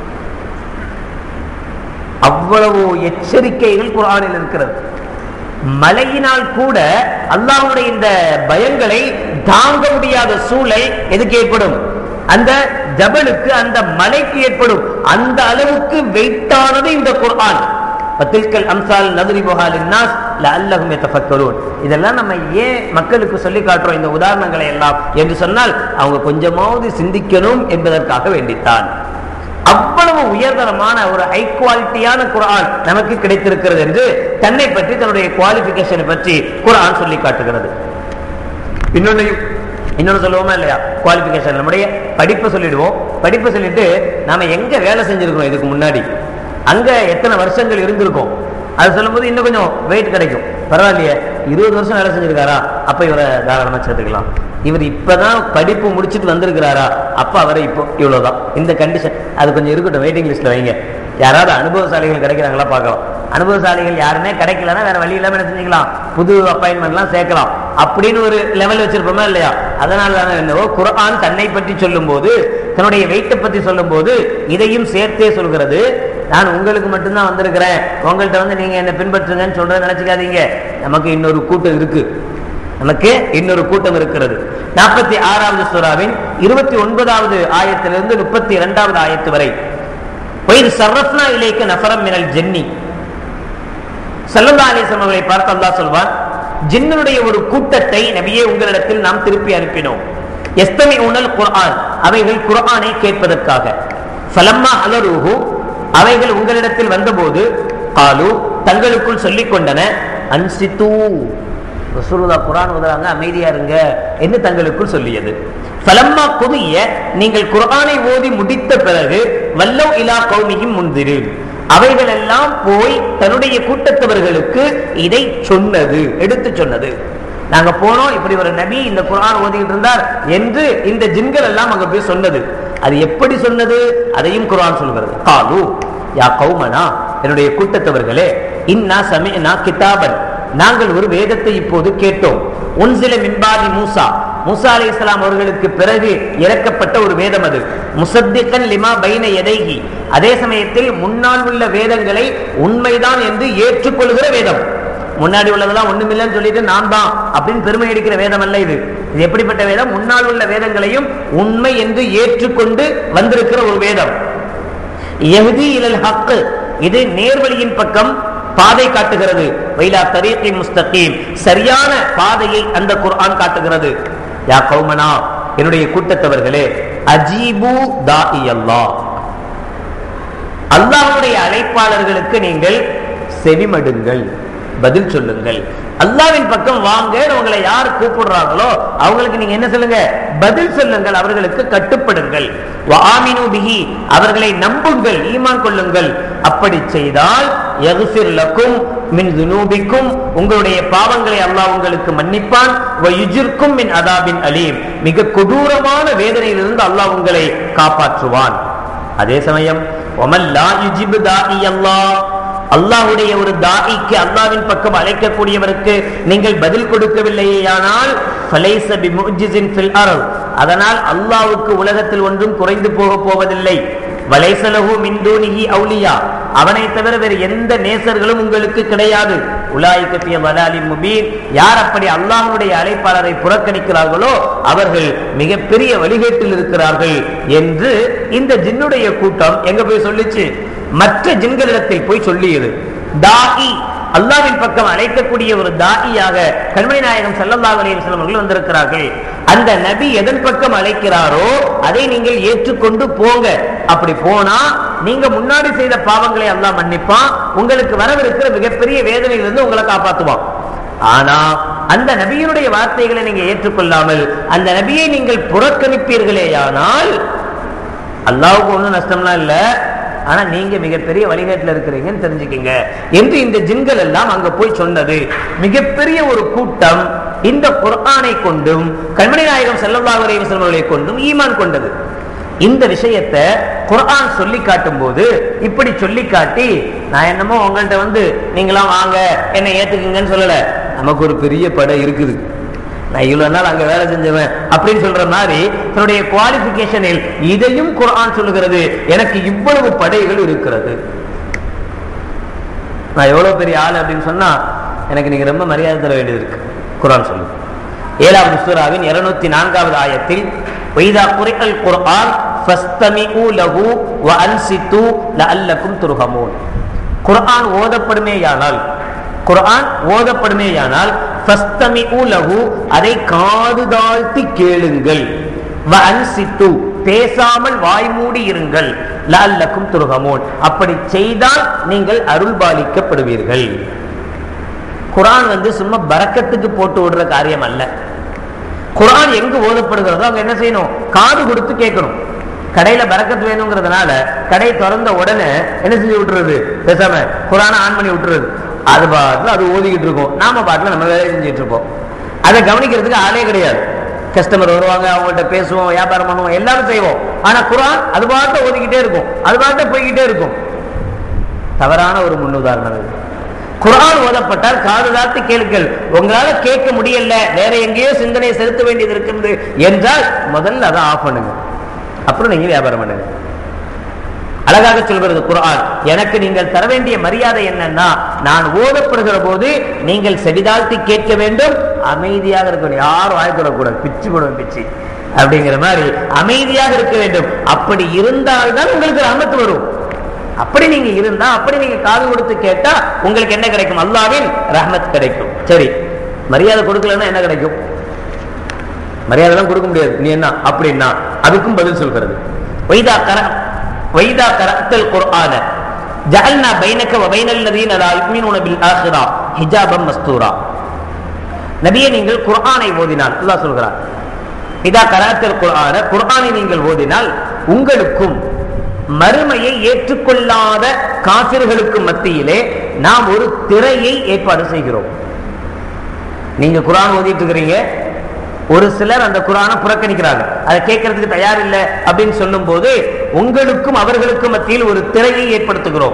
Speaker 1: அவ்வளவு எச்சரிக்கைகள் குர்ஆனில் இருக்கிறது. மலையினால் கூட அல்லாஹ்வுடைய இந்த பயங்களை தாங்க முடியாத சூழல் எதுக்கு ஏற்படும்? அந்த ஜபலுக்கு, அந்த மலைக்கு ஏற்படும். அந்த அளவுக்கு வெயிட்டானது இந்த குர்ஆன். பத்தில்கல் அம்சால் நதுரிபுஹா லின்னாஸ் லஅல்லஹும் யதஃபக்கரூன். இதெல்லாம் நம்ம ஏன் மக்களுக்கு சொல்லி காட்டுறோம் இந்த உதாரணங்களை எல்லாம் என்று சொன்னால் அவங்க கொஞ்சமாவது சிந்திக்கணும் என்பதற்காக வேண்டித்தான். அவ்வளவு உயர்தரமான ஒரு ஹை குவாலிட்டியான குர்ஆன் நமக்கு கிடைத்திருக்கிறது என்று தன்னை பற்றி, தன்னுடைய குவாலிஃபிகேஷனை பற்றி குர்ஆன் சொல்லி காட்டுகிறது. இன்னொன்னையும் இன்னொன்று சொல்லுவோமா இல்லையா? குவாலிஃபிகேஷன், நம்முடைய படிப்பை சொல்லிடுவோம். படிப்பை சொல்லிட்டு நாம எங்க வேலை செஞ்சிருக்கோம், இதுக்கு முன்னாடி அங்க எத்தனை வருஷங்கள் இருந்திருக்கோம், அது சொல்லும் போது இன்னும் கொஞ்சம் வெயிட் கிடைக்கும். பரவாயில்லையே, இருபது வருஷம் வேலை செஞ்சிருக்காரா, அப்ப இவரை தாராளமா சேர்த்துக்கலாம். இவர் இப்பதான் படிப்பு முடிச்சுட்டு வந்திருக்கிறாரா, அப்ப அவரை இப்போ இவ்வளவுதான் இந்த கண்டிஷன், அது கொஞ்சம் இருக்கட்டும், வெயிட்டிங் லிஸ்ட்ல வைங்க. யாராவது அனுபவசாலிகள் கிடைக்கிறாங்களா பார்க்கலாம். அனுபவசாலிகள் யாருமே கிடைக்கலன்னா வேற வழி இல்லாம என்ன செஞ்சுக்கலாம், புது அப்பாயின்மெண்ட்லாம் சேர்க்கலாம் அப்படின்னு ஒரு லெவல் வச்சிருப்போமா இல்லையா? அதனால தானே என்னவோ குர்ஆன் தன்னை பற்றி சொல்லும் போது, தன்னுடைய வெயிட்டை பற்றி சொல்லும் போது இதையும் சேர்த்தே சொல்கிறது. நான் உங்களுக்கு மட்டும்தான் வந்திருக்கிறேன், உங்கள்கிட்ட வந்து நீங்க என்ன பின்பற்றுங்கன்னு சொல்றத நினைச்சுக்காதீங்க. நமக்கு இன்னொரு கூட்டம் இருக்கு, நமக்கு இன்னொரு கூட்டம் இருக்கிறது. நாற்பத்தி ஆறாவது சூராவின் இருபத்தி ஒன்பதாவது ஆயத்திலிருந்து முப்பத்தி இரண்டாவது ஆயத்து வரை, வயிறு சர்ரஃப்னா இலைக்க நஃபரம் மினல் ஜின்னி, ஸல்லல்லாஹு அலைஹி வஸல்லம் அவர்களை பார்த்து அல்லாஹ் சொல்வான், ஜின்னுடைய ஒரு கூட்டத்தை நபியே உங்களிடத்தில் நாம் திருப்பி அனுப்பினோம். யஸ்தமிஊனல் குர்ஆன், அவைகள் குர்ஆனை கேட்பதற்காக. ஃபலம்மா ஹலரூஹு, அவைகள் உங்களிடத்தில் வந்தபோது, காலு, தங்களுக்குள் சொல்லிக் கொண்டன, அன்சித்து, ரசூலுல்லாஹ் குர்ஆன் ஓதுறாங்க அமைதியா இருங்க என்று தங்களுக்குள் சொல்லியது. ஃபலம்மா குதிய, நீங்கள் குர்ஆனை ஓதி முடித்த பிறகு, வல்லவ் இலா கௌமிஹிம் முன்திரீன், அவைகள் எல்லாம் போய் தன்னுடைய கூட்டத்தவர்களுக்கு இதை சொன்னது, எடுத்து சொன்னது. நாங்க போனோம், இப்படி ஒரு நபி இந்த குர்ஆன் ஓதிட்டு இருந்தார் என்று இந்த ஜின்கள் எல்லாம் அங்க போய் சொன்னது. அது எப்படி சொன்னது அதையும் குர்ஆன் சொல்கிறது. காலு யா கௌமனா, என்னுடைய கூட்டத்தவர்களே, இன்னா சமிஅனா கிதாபன், நாங்கள் ஒரு வேதத்தை இப்போது கேட்டோம். உன்சில மின்பாதி மூசா, மூசா அலைஹிஸ்ஸலாம் அவர்களுக்கு பிறகு இறக்கப்பட்ட ஒரு வேதம் அது. முசத்திகன் லிமா பைன யதைஹி, அதே சமயத்தில் முன்னால் உள்ள வேதங்களை உண்மைதான் என்று ஏற்றுக்கொள்கிற வேதம். முன்னாடி உள்ளதெல்லாம் ஒண்ணுமில்லைன்னு சொல்லிட்டு நான் தான் அப்படின்னு பெருமை அடிக்கிற வேதம் அல்ல இது. இது எப்படிப்பட்ட வேதம்? முன்னால் உள்ள வேதங்களையும் உண்மை என்று ஏற்றுக்கொண்டு வந்திருக்கிற ஒரு வேதம். யஹ்தி இலல் ஹக், இது நேர்வழியின் பக்கம் பாதை காட்டுகிறது. வைலா தரீகி முஸ்தகீம், சரியான பாதையை அந்த குர்ஆன் காட்டுகிறது. யா கௌமனா, என்னுடைய கூட்டத்தவர்களே, அஜீபு தாஇ அல்லாஹ், அல்லாஹ்வுடைய அழைப்பாளர்களுக்கு நீங்கள் செவிமடுங்கள், பதில் சொல்லுங்கள். அல்லாஹ்வின் பக்கம் வாங்க, உங்களை யார் கூப்பிடுறாங்களோ அவங்களுக்கு நீங்க என்ன சொல்லுங்க? பதில் சொல்லுங்கள், அவர்களுக்கு கட்டுப்படுங்கள். வஆமினு பிஹி, அவர்களை நம்புங்கள், ஈமான் கொள்ளுங்கள். அப்படி செய்தால் யக்ஃபிர் லக்கும் மின் துனூபிக்கும், உங்களுடைய பாவங்களை அல்லாஹ் உங்களுக்கு மன்னிப்பான். வயுஜிர்கும் மின் அதாபின் அலீம், மிக கொடூரமான வேதனையிலிருந்து அல்லாஹ் உங்களை காப்பாற்றுவான். அதே சமயம் வமல் லா யுஜிபு தாஇ அல்லாஹ், அல்லாஹ்வுடைய ஒரு தாயிக்கு, அல்லாஹ்வின் பக்கம் அழைக்கக்கூடியவருக்கு நீங்கள் பதில் கொடுக்கவில்லையானால் ஃபலைஸ பிமுஜிஸின் ஃபில் அர்த், அதனால் அல்லாஹ்வுக்கு உலகத்தில் ஒன்றும் குறைந்து போக போவதில்லை. வலைஸ லஹு மின் தூனிஹி அவுலியா, அவனை தவிர வேறு எந்த நேசர்களும் உங்களுக்கு கிடையாது. உலாயிக ஃபீ ضلالின் முபீன், யார் அப்படி அல்லாஹ்வுடைய அழைப்பாளரை புறக்கணிக்கிறார்களோ அவர்கள் மிகப்பெரிய வழிகேட்டில் இருக்கிறார்கள் என்று இந்த ஜின்னுடைய கூட்டம் எங்க போய் சொல்லிச்சு? மற்ற ஜின்களிடத்தில் போய் சொல்லியது. தாஇ, அல்லாஹ்வின் பக்கம் அழைக்கக்கூடிய ஒரு தாயியாக கண்மணி நாயகம் ஸல்லல்லாஹு அலைஹி வஸல்லம் அவர்கள் வந்திருக்கிறார்கள். அந்த நபி எதன் பக்கம் அழைக்கிறாரோ அதை நீங்கள் ஏற்றுக்கொண்டு போங்க. அப்படி போனா நீங்க முன்னாடி செய்த பாவங்களை அல்லாஹ் மன்னிப்பான், உங்களுக்கு வரவிருக்கிற மிகப்பெரிய வேதனையிலிருந்து உங்களை காப்பாற்றுவான். ஆனா அந்த நபியினுடைய வார்த்தைகளை நீங்க ஏற்றுக்கொள்ளாமல் அந்த நபியை நீங்கள் புறக்கணிப்பீர்களேயானால் அல்லாஹ்வுக்கு ஒன்றும் நஷ்டம்லாம் இல்லை, ஆனா நீங்க மிகப்பெரிய வழிகாட்டில் இருக்கிறீங்கன்னு தெரிஞ்சுக்கீங்க என்று இந்த ஜின்கள் எல்லாம் அங்க போய் சொன்னது. மிகப்பெரிய ஒரு கூட்டம் இந்த குர்ஆனை கொண்டும் கண்மணி நாயகம் ஸல்லல்லாஹு அலைஹி வஸல்லம் அவர்களை கொண்டும் ஈமான் கொண்டது. இந்த விஷயத்தை குர்ஆன் சொல்லி காட்டும் போது இப்படி சொல்லி காட்டி, நான் என்னமோ உங்கள்கிட்ட வந்து நீங்களாம் வாங்க என்னை ஏத்துக்குங்கன்னு சொல்லல, நமக்கு ஒரு பெரிய படை இருக்குது, நான் இவ்வளவு நாள் அங்க வேலை செஞ்சவன் அப்படின்னு சொல்ற மாதிரி தன்னுடைய குவாலிபிகேஷனில் இதையும் குர்ஆன் சொல்லுகிறது, எனக்கு இவ்வளவு படைகள் இருக்கிறது, நான் எவ்வளவு பெரிய ஆள் அப்படின்னு சொன்னா எனக்கு நீங்க ரொம்ப மரியாதை தர வேண்டியது இருக்கு. குர்ஆன் சொல்லுது ஏழாவது சூராவின் இருநூத்தி நான்காவது ஆயத்தில், வைதா குரிஅல் குர்ஆன் ஃபஸ்தமிஉ லஹு வ அன்சிது லஅல்லகும் துர்ஹமூன், குர்ஆன் ஓதப்படுமேயானால் குர்ஆன் ஓதப்படுமேயானால் ஃபஸ்தமிஉ லஹு, அதை காது தாழ்த்தி கேளுங்கள், வ அன்சிது, பேசாமல் வாய்மூடி இருங்கள், லஅல்லகும் துர்ஹமூன், அப்படி செய்தால் நீங்கள் அருள்பாலிக்கப்படுவீர்கள். குர்ஆன் வந்து சும்மா பரக்கத்துக்கு போட்டு விடுற காரியம் அல்ல. குர்ஆன் எங்கு ஓதப்படுகிறதோ அங்க என்ன செய்யணும்? காது கொடுத்து கேட்கணும். கடையில பரக்கத்து வேணுங்கிறதுனால கடை திறந்த உடனே என்ன செஞ்சு விட்டுறது? பேசாம குர்ஆனை ஆன் பண்ணி விட்டுறது. அது பாட்டுல அது ஓதிக்கிட்டு இருக்கும், நாம பாட்டுல நம்ம வேலையை செஞ்சுட்டு இருப்போம். அதை கவனிக்கிறதுக்கு ஆளே கிடையாது. கஸ்டமர் வருவாங்க, அவங்கள்ட்ட பேசுவோம், வியாபாரம் பண்ணுவோம், எல்லாரும் செய்வோம். ஆனா குர்ஆன் அது பாட்டு ஓதிக்கிட்டே இருக்கும், அது பாட்டு போய்கிட்டே இருக்கும். தவறான ஒரு முன்னுதாரணம் இது. குர்ஆன் ஓதப்பட்டால் காது தாழ்த்தி கேளுங்கள். உங்களால கேட்க முடியல, வேற எங்கேயோ சிந்தனை செலுத்த வேண்டியது இருக்குது என்றால் முதல்ல அதை ஆஃப் பண்ணுங்க, அப்புறம் நீங்க வியாபாரம் பண்ணுங்க. அழகாக சொல்கிறது குர்ஆன், எனக்கு நீங்கள் தர வேண்டிய மரியாதை என்னன்னா, நான் ஓதப்படுகிற போது நீங்கள் செவிதாழ்த்தி கேட்க வேண்டும், அமைதியாக இருக்க வேண்டும். யாரும் ஆயக்கூடக்கூடாது, பிச்சு போடுவேன் பிச்சு அப்படிங்கிற மாதிரி அமைதியாக இருக்க வேண்டும். அப்படி இருந்தால்தான் உங்களுக்கு ரஹ்மத் வரும். அப்படி நீங்க இருந்தா, அப்படி நீங்க காது கொடுத்து கேட்டா உங்களுக்கு என்ன கிடைக்கும்? அல்லாஹ்வின் ரஹ்மத் கிடைக்கும். சரி, மரியாதை கொடுக்கலன்னா என்ன கிடைக்கும்? மரியாதை எல்லாம் கொடுக்க முடியாது. நீ என்ன அப்படின்னா அதுக்கும் பதில் சொல்கிறது. வைதா கர வைதா கரத்தல் குர்ஆன ஜஅல்னா பைனக வ பைனல் லதீன லா யுமினூன பில் ஆখিরা ஹிஜாபம் மஸ்தூரா. நபியே, நீங்கள் குர்ஆனை ஓதினால், அல்லாஹ் சொல்கிறார், இதா கரத்தல் குர்ஆன, குர்ஆனை நீங்கள் ஓதினால் உங்களுக்கும் மறுமையை ஏற்றுக்கொள்ளாத காபிர்களுக்கு மத்தியிலே நாம் ஒரு திரையை ஏற்பாடு செய்கிறோம். நீங்க குர்ஆன் ஓதிட்டு இருக்கிறீங்க, ஒரு சிலர் அந்த குர்ஆனை புறக்கணிக்கிறாங்க, அதை கேட்கறதுக்கு தயார் இல்லை அப்படின்னு சொல்லும் போது உங்களுக்கும் அவர்களுக்கும் மத்தியில் ஒரு திரையை ஏற்படுத்துகிறோம்.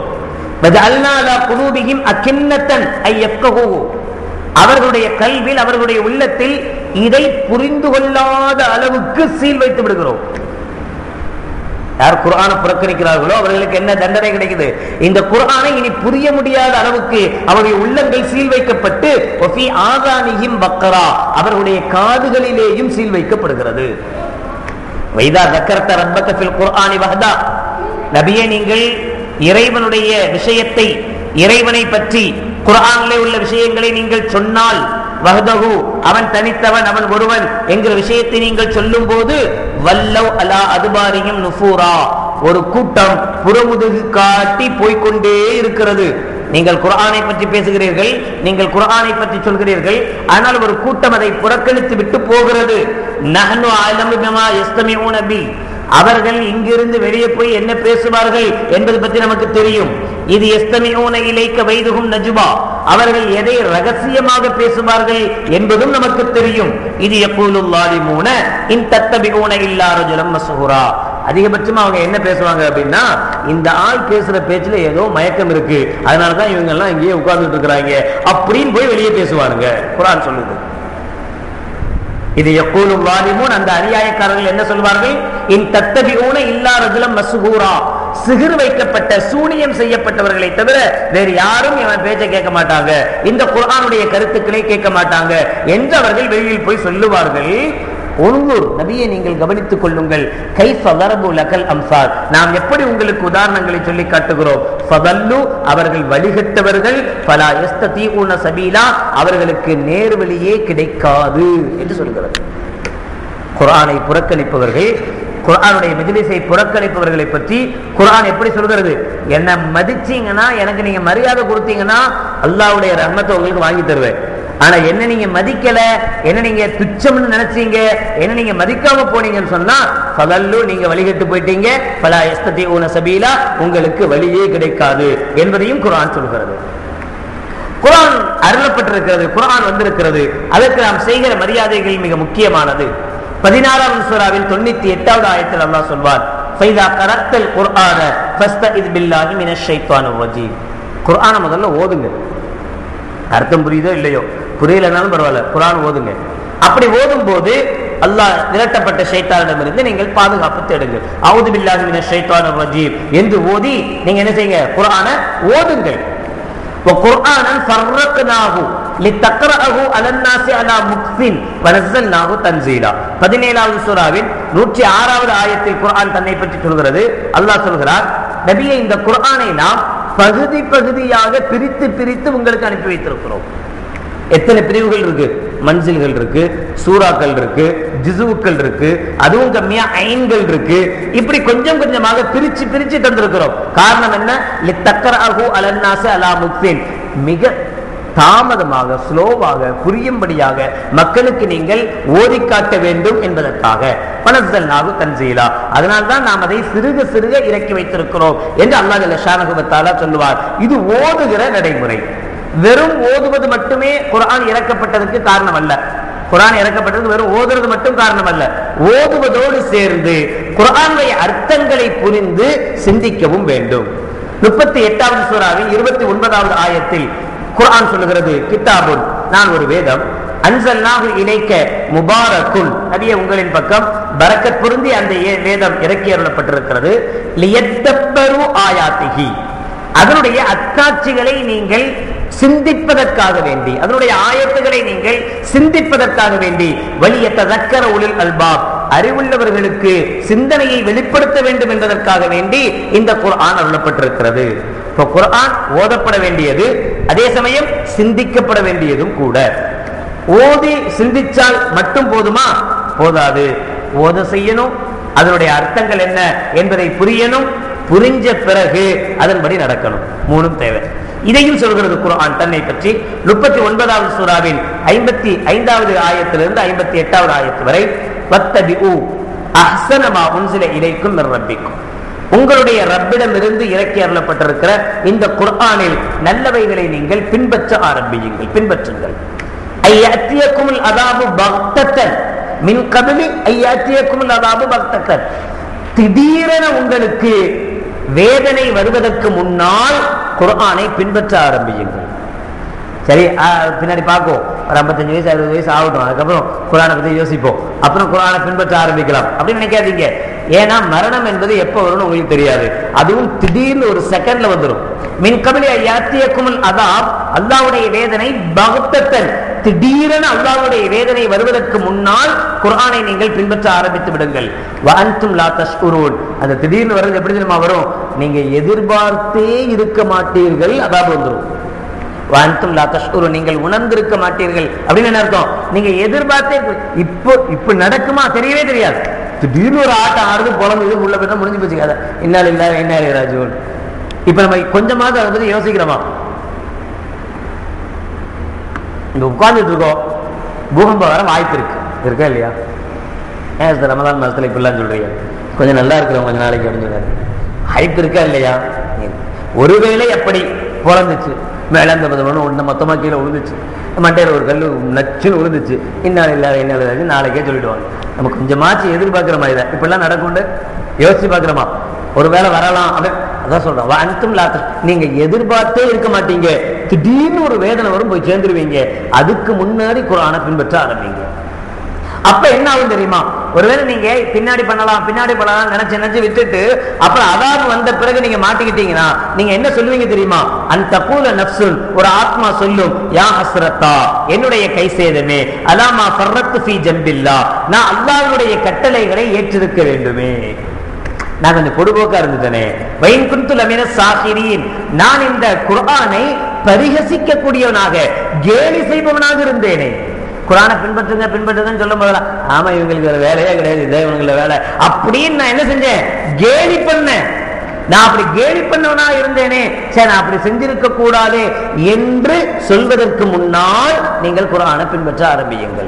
Speaker 1: அவர்களுடைய கல்வியில், அவர்களுடைய உள்ளத்தில் இதை புரிந்து கொள்ளாத அளவுக்கு சீல் வைத்து விடுகிறோம். யார் குர்ஆனை புறக்கணிக்கிறார்களோ அவர்களுக்கு என்ன தண்டனை கிடைக்குது? இந்த குர்ஆனை இனி புரிய முடியாத அளவுக்கு அவருடைய உள்ளங்கள் சீல் வைக்கப்பட்டு வஃபி ஆதானிஹிம் வக்ரா, அவர்களுடைய காதுகளிலேயும் சீல் வைக்கப்படுகிறது. வைதா தக்கர்த ரப்பக ஃபில் குர்ஆனி வஹதா, நபியே நீங்கள் இறைவனுடைய விஷயத்தை, இறைவனை பற்றி குர்ஆனிலே உள்ள விஷயங்களை நீங்கள் சொன்னால், வஹதஹு அவன் தனித்தவன், அவன் ஒருவன் என்கிற விஷயத்தை நீங்கள் சொல்லும் போது, வல்லவ் அலா அதுபாரியும் நுஃபூரா, ஒரு கூட்டம் புறமுதுகு காட்டி போய்கொண்டே இருக்கிறது. நீங்கள் குர்ஆனை பற்றி பேசுகிறீர்கள், நீங்கள் குர்ஆனை பற்றி சொல்கிறீர்கள், ஆனால் ஒரு கூட்டம் அதை புறக்கணித்து விட்டு போகிறது. நஹ்னு அலமு பிமா யஸ்தமிஊன பி, அவர்கள் இங்கிருந்து வெளியே போய் என்ன பேசுவார்கள் என்பது பற்றி நமக்கு தெரியும். இது யஸ்தமிஊன இலைக்க வைதுஹும் நஜ்வா, அவர்கள் எதை ரகசியமாக பேசுவார்கள் என்பதும் நமக்கு தெரியும். இது யகூலுல் ஸாலிமூன இன் தத்தபிஊன இல்லா ரஜுலம் மஸ்ஹூரா, அதிகபட்சமா அவங்க என்ன பேசுவாங்க அப்படின்னா, இந்த ஆள் பேசுற பேச்சுல ஏதோ மயக்கம் இருக்கு, அதனாலதான் இவங்க எல்லாம் இங்கேயே உட்கார்ந்துட்டு இருக்கிறாங்க அப்படின்னு போய் வெளியே பேசுவாங்க. குர்ஆன் சொல்லுது. இது யகூலுல் ஸாலிமூன், அந்த அநியாயக்காரர்கள் என்ன சொல்வார்கள்? இன் தத்தபிஊன இல்லா ரஜுலம் மஸ்ஹூரா, சிகிர் வைக்கப்பட்ட சூனியம் செய்யப்பட்டவர்களை தவிர வேறு யாரும் இவன் பேச்சை கேட்க மாட்டாங்க, இந்த குர்ஆனுடைய கருத்துக்களை கேட்க மாட்டாங்க என்று அவர்கள் வெளியில் போய் சொல்லுவார்கள். ஒன்றுர் நபியை நீங்கள் கவனித்துக் கொள்ளுங்கள், கைஃப ضربوا لك الامثال, நாம் எப்படி உங்களுக்கு உதாரணங்களை சொல்லி காட்டுகிறோம். ஃபதல்லு, அவர்கள் வழிகட்டவர்கள், ஃபலா யஸ்ததீஊன சபீலா, அவர்களுக்கு நேர்வழியே கிடைக்காது என்று சொல்கிறது. குர்ஆனை புறக்கணிப்பவர்கள், குர்ஆனுடைய மஜ்லிஸை புறக்கணிப்பவர்களை பற்றி குர்ஆன் எப்படி சொல்கிறது? என்ன மதிச்சீங்கன்னா, எனக்கு நீங்க மரியாதை கொடுத்தீங்கன்னா அல்லாஹ்வுடைய ரஹ்மத்தை உங்களுக்கு வாங்கி தருவேன். ஆனா என்ன நீங்க மதிக்கல, என்ன நீங்க துச்சம்னு நினைச்சீங்க, என்ன நீங்க மதிக்காம போனீங்கன்னு சொன்னா ஃபதல்லு, நீங்க வழிகட்டு போயிட்டீங்க, ஃபலா யஸ்ததீஊன சபீலா, உங்களுக்கு வழியே கிடைக்காது என்பதையும் குர்ஆன் சொல்கிறது. குர்ஆன் அருளப்பட்டிருக்கிறது, குர்ஆன் வந்திருக்கிறது, அதற்கு நாம் செய்கிற மரியாதைகள் மிக முக்கியமானது. பதினாறாவது சூராவில் தொண்ணூத்தி எட்டாவது ஆயத்தில் அல்லாஹ் சொல்வார், ஃபைதா கரத்தல் குர்ஆன ஃபஸ்தஇஸ் பில்லாஹி மினஷ் ஷைத்தானிர் ரஜீம், குர்ஆனை முதல்ல ஓதுங்க. அர்த்தம் புரியுதோ இல்லையோ, புரியலனாலும் பரவாயில்ல, குர்ஆன் ஓதுங்க. அப்படி ஓதும் போது அல்லாஹ் விரட்டப்பட்ட ஷைத்தானிடமிருந்து நீங்கள் பாதுகாப்பு தேடுங்கள். அஊது பில்லாஹி மினஷ் ஷைத்தானிர் ரஜீம் என்று ஓதி நீங்க என்ன செய்யுங்க? குர்ஆனை ஓதுங்கள். وقرآنا فرقناه لتقرأه على الناس على مكث ونزلناه تنزيلا. பதினேழாவது சூராவின் நூற்றி ஆறாவது ஆயத்தில் குர்ஆன் தன்னை பற்றி சொல்கிறது. அல்லாஹ் சொல்கிறார், நபியே இந்த குர்ஆனை நாம் பகுதி பகுதியாக பிரித்து பிரித்து உங்களுக்கு அனுப்பி வைத்திருக்கிறோம். எத்தனை பிரிவுகள் இருக்கு? மன்சில்கள் இருக்கு, சூறாக்கள் இருக்கு, ஜிசுக்கள் இருக்கு, அதுவும் கம்மியா ஐன்கள் இருக்கு. இப்படி கொஞ்சம் கொஞ்சமாக பிரிச்சு பிரிச்சு தந்திருக்கிறோம். காரணம் என்ன? லித்தக்ரஅஹு அலன்னாஸி அலா முக்ஸின், மிக தாமதமாக, ஸ்லோவாக, புரியும்படியாக மக்களுக்கு நீங்கள் ஓதி காட்ட வேண்டும் என்பதற்காக. வனஸ்ஸல்நாஹு தன்சீலா, அதனால்தான் நாம் அதை சிறுக சிறுக இறக்கி வைத்திருக்கிறோம் என்று அல்லாஹ் ஜல்ல ஷானஹு வ தஆலா சொல்லுவார். இது ஓதுகிற நடைமுறை. வெறும் ஓதுவது மட்டுமே குர்ஆன் இறக்கப்பட்டதற்கு காரணம் அல்ல. குர்ஆன் இறக்கப்பட்டது வெறும் ஓதுறது மட்டும் காரணம் அல்ல. ஓதுவதோடு சேர்ந்து குர்ஆனுடைய அர்த்தங்களை புரிந்து சிந்திக்கவும் வேண்டும். முப்பத்தி எட்டாவது சூராவின் இருபத்தி ஒன்பதாவது ஆயத்தில் குர்ஆன் சொல்லுகிறது, கிதாபுன், நான் ஒரு வேதம், அன்ஸல்நாஹு இலைக்க முபாரக்குன், நபியே உங்களின் பக்கம் பரக்கத் பொருந்தி அந்த வேதம் இறக்கி அருளப்பட்டிருக்கிறது. லியத்தப்பரு ஆயாத்திஹி, அதனுடைய அத்தாட்சிகளை நீங்கள் சிந்திப்பதற்காக வேண்டி, அதனுடைய ஆயத்துகளை நீங்கள் சிந்திப்பதற்காக வேண்டி, வலியத்ததக்கர உலில் அல்பாப், அறிவுள்ளவர்களுக்கு சிந்தனையை வெளிப்படுத்த வேண்டும் என்பதற்காக வேண்டி இந்த குர்ஆன் அருளப்பட்டிருக்கிறது. இப்போ குர்ஆன் ஓதப்பட வேண்டியது, அதே சமயம் சிந்திக்கப்பட வேண்டியதும் கூட. ஓதி சிந்திச்சால் மட்டும் போதுமா? போதாது. ஓத செய்யணும், அதனுடைய அர்த்தங்கள் என்ன என்பதை புரியணும், புரிஞ்ச பிறகு அதன்படி நடக்கணும். மூணும் தேவை. இதையும் சொல்கிறது குர்ஆன் தன்னை பற்றி. முப்பத்தி ஒன்பதாவது சூராவின் ஐம்பத்தி ஐந்தாவது ஆயத்திலிருந்து ஐம்பத்தி எட்டாவது ஆயத்து வரை, வத்தபிஉ அஹ்ஸன மா உன்ஸில இலைக்கும் மிர் ரப்பிக்கும், உங்களுடைய ரப்பிடம் இருந்து இறக்கி அருளப்பட்டிருக்கிற இந்த குர்ஆனில் நல்லவைகளை நீங்கள் பின்பற்ற ஆரம்பியுங்கள், பின்பற்றுங்கள். ஐயத்தியக்குமுல் அதாபு பக்தத்தன் மின் கபிலி ஐயத்தியக்குமுல் அதாபு பக்தத்தன், திடீரென உங்களுக்கு வேதனை வருவதற்கு முன்னால் குர்ஆனை பின்பற்ற ஆரம்பியுங்கள். சரி, பின்னாடி பார்ப்போம், ஒரு ஐம்பத்தஞ்சு வயசு அறுபது வயசு ஆகட்டும், அதுக்கப்புறம் குர்ஆனை பத்தி யோசிப்போம், அப்புறம் குர்ஆனை பின்பற்ற ஆரம்பிக்கலாம் அப்படின்னு நினைக்காதீங்க. ஏன்னா மரணம் என்பது எப்ப வரும்னு உங்களுக்கு தெரியாது. அதுவும் திடீர்னு ஒரு செகண்ட்ல வந்துடும். மின் கபிலி யாத்தியக்குமுல் அதாப், அல்லாஹ்வுடைய வேதனை பக்தத்தன், திடீரென அல்லாஹ்வுடைய வேதனை வருவதற்கு முன்னால் குர்ஆனை நீங்கள் பின்பற்ற ஆரம்பித்து விடுங்கள். வஅன்தும் லா தஷ்குரூன், அந்த திடீர்னு வர்றது எப்படி தெரியுமா வரும்? நீங்க எதிர்பார்த்தே இருக்க மாட்டீர்கள், அதாப் வந்துடும். வஅன்தும் லா தஷ்குரூன், நீங்கள் உணர்ந்திருக்க மாட்டீர்கள் அப்படின்னு என்ன அர்த்தம்? நீங்க எதிர்பார்த்தே இப்போ இப்ப நடக்குமா தெரியவே தெரியாது. திடீர்னு ஒரு ஆட்டம் ஆடுது, புலம்புது, உள்ள போய் தான் முடிஞ்சு போச்சுக்காத. இன்னால இல்ல இன்னாலே ராஜூன். இப்ப நம்ம கொஞ்சமாவது அதை பத்தி யோசிக்கிறோமா? இங்க உட்கார்ந்துட்டு இருக்கோம், பூகம்பம் வர வாய்ப்பு இருக்கு, இருக்கா இல்லையா? ஏன் சார் ரமதான் மாசத்துல இப்படிலாம் சொல்றீங்க? கொஞ்சம் நல்லா இருக்கிறோம் கொஞ்ச நாளைக்கு அப்படின்னு சொல்றாரு. ஹைப் இருக்கா இல்லையா? ஒருவேளை எப்படி பிறந்துச்சு, மேல அந்த ஒன்று மொத்தமா கீழே விழுந்துச்சு, மண்டையில் ஒரு கல் நச்சுன்னு விழுந்துச்சு, இன்னால இல்லாத இன்னால நாளைக்கே சொல்லிடுவாங்க. நம்ம கொஞ்சமாச்சு எதிர்பார்க்கிற மாதிரி தான் இப்படிலாம் நடக்கும்னு யோசிச்சு பார்க்கிறோமா? ஒருவேளை வரலாம் அப்படின்னு அதான் சொல்றோம். அன்தும் லா தஷ், நீங்க எதிர்பார்த்தே இருக்க மாட்டீங்க, திடீர்னு ஒரு வேதனை வரும், போய் சேர்ந்துருவீங்க. அதுக்கு முன்னாடி குர்ஆனை பின்பற்ற ஆரம்பிங்க. அப்ப என்ன ஆகும் தெரியுமா? ஒருவேளை நீங்க பின்னாடி பண்ணலாம் பின்னாடி பண்ணலாம் நினைச்சு நினைச்சு விட்டுட்டு அப்புறம் அதாவது வந்த பிறகு நீங்க மாட்டிக்கிட்டீங்கன்னா நீங்க என்ன சொல்லுவீங்க தெரியுமா? அன் தகூல நஃப்சுன், ஒரு ஆத்மா சொல்லும், யா ஹஸ்ரத்தா, என்னுடைய கை சேதமே, அலாமா ஃபர்ரத்து ஃபீ ஜம்பில்லா, நான் அல்லாஹ்வுடைய கட்டளைகளை ஏற்றிருக்க வேண்டுமே, நான் கொஞ்சம் பொடுபோக்கா இருந்துட்டேனே. வைன் குன்து லமின சாகிரீன், நான் இந்த குர்ஆனை பரிஹசிக்க கூடியவனாக கேலி செய்பவனாக இருந்தேனே. குர்ஆனை பின்பற்றுங்க பின்பற்றுங்கன்னு சொல்லும் போதெல்லாம் ஆமா இவங்களுக்கு வேற வேலையே கிடையாது, இதே இவங்களுக்கு வேலை அப்படின்னு நான் என்ன செஞ்சேன்? கேலி பண்ணேன். நான் அப்படி கேலி பண்ணவனா இருந்தேனே, சரி நான் அப்படி செஞ்சிருக்க கூடாது என்று சொல்வதற்கு முன்னால் நீங்கள் குர்ஆனை பின்பற்ற ஆரம்பியுங்கள்.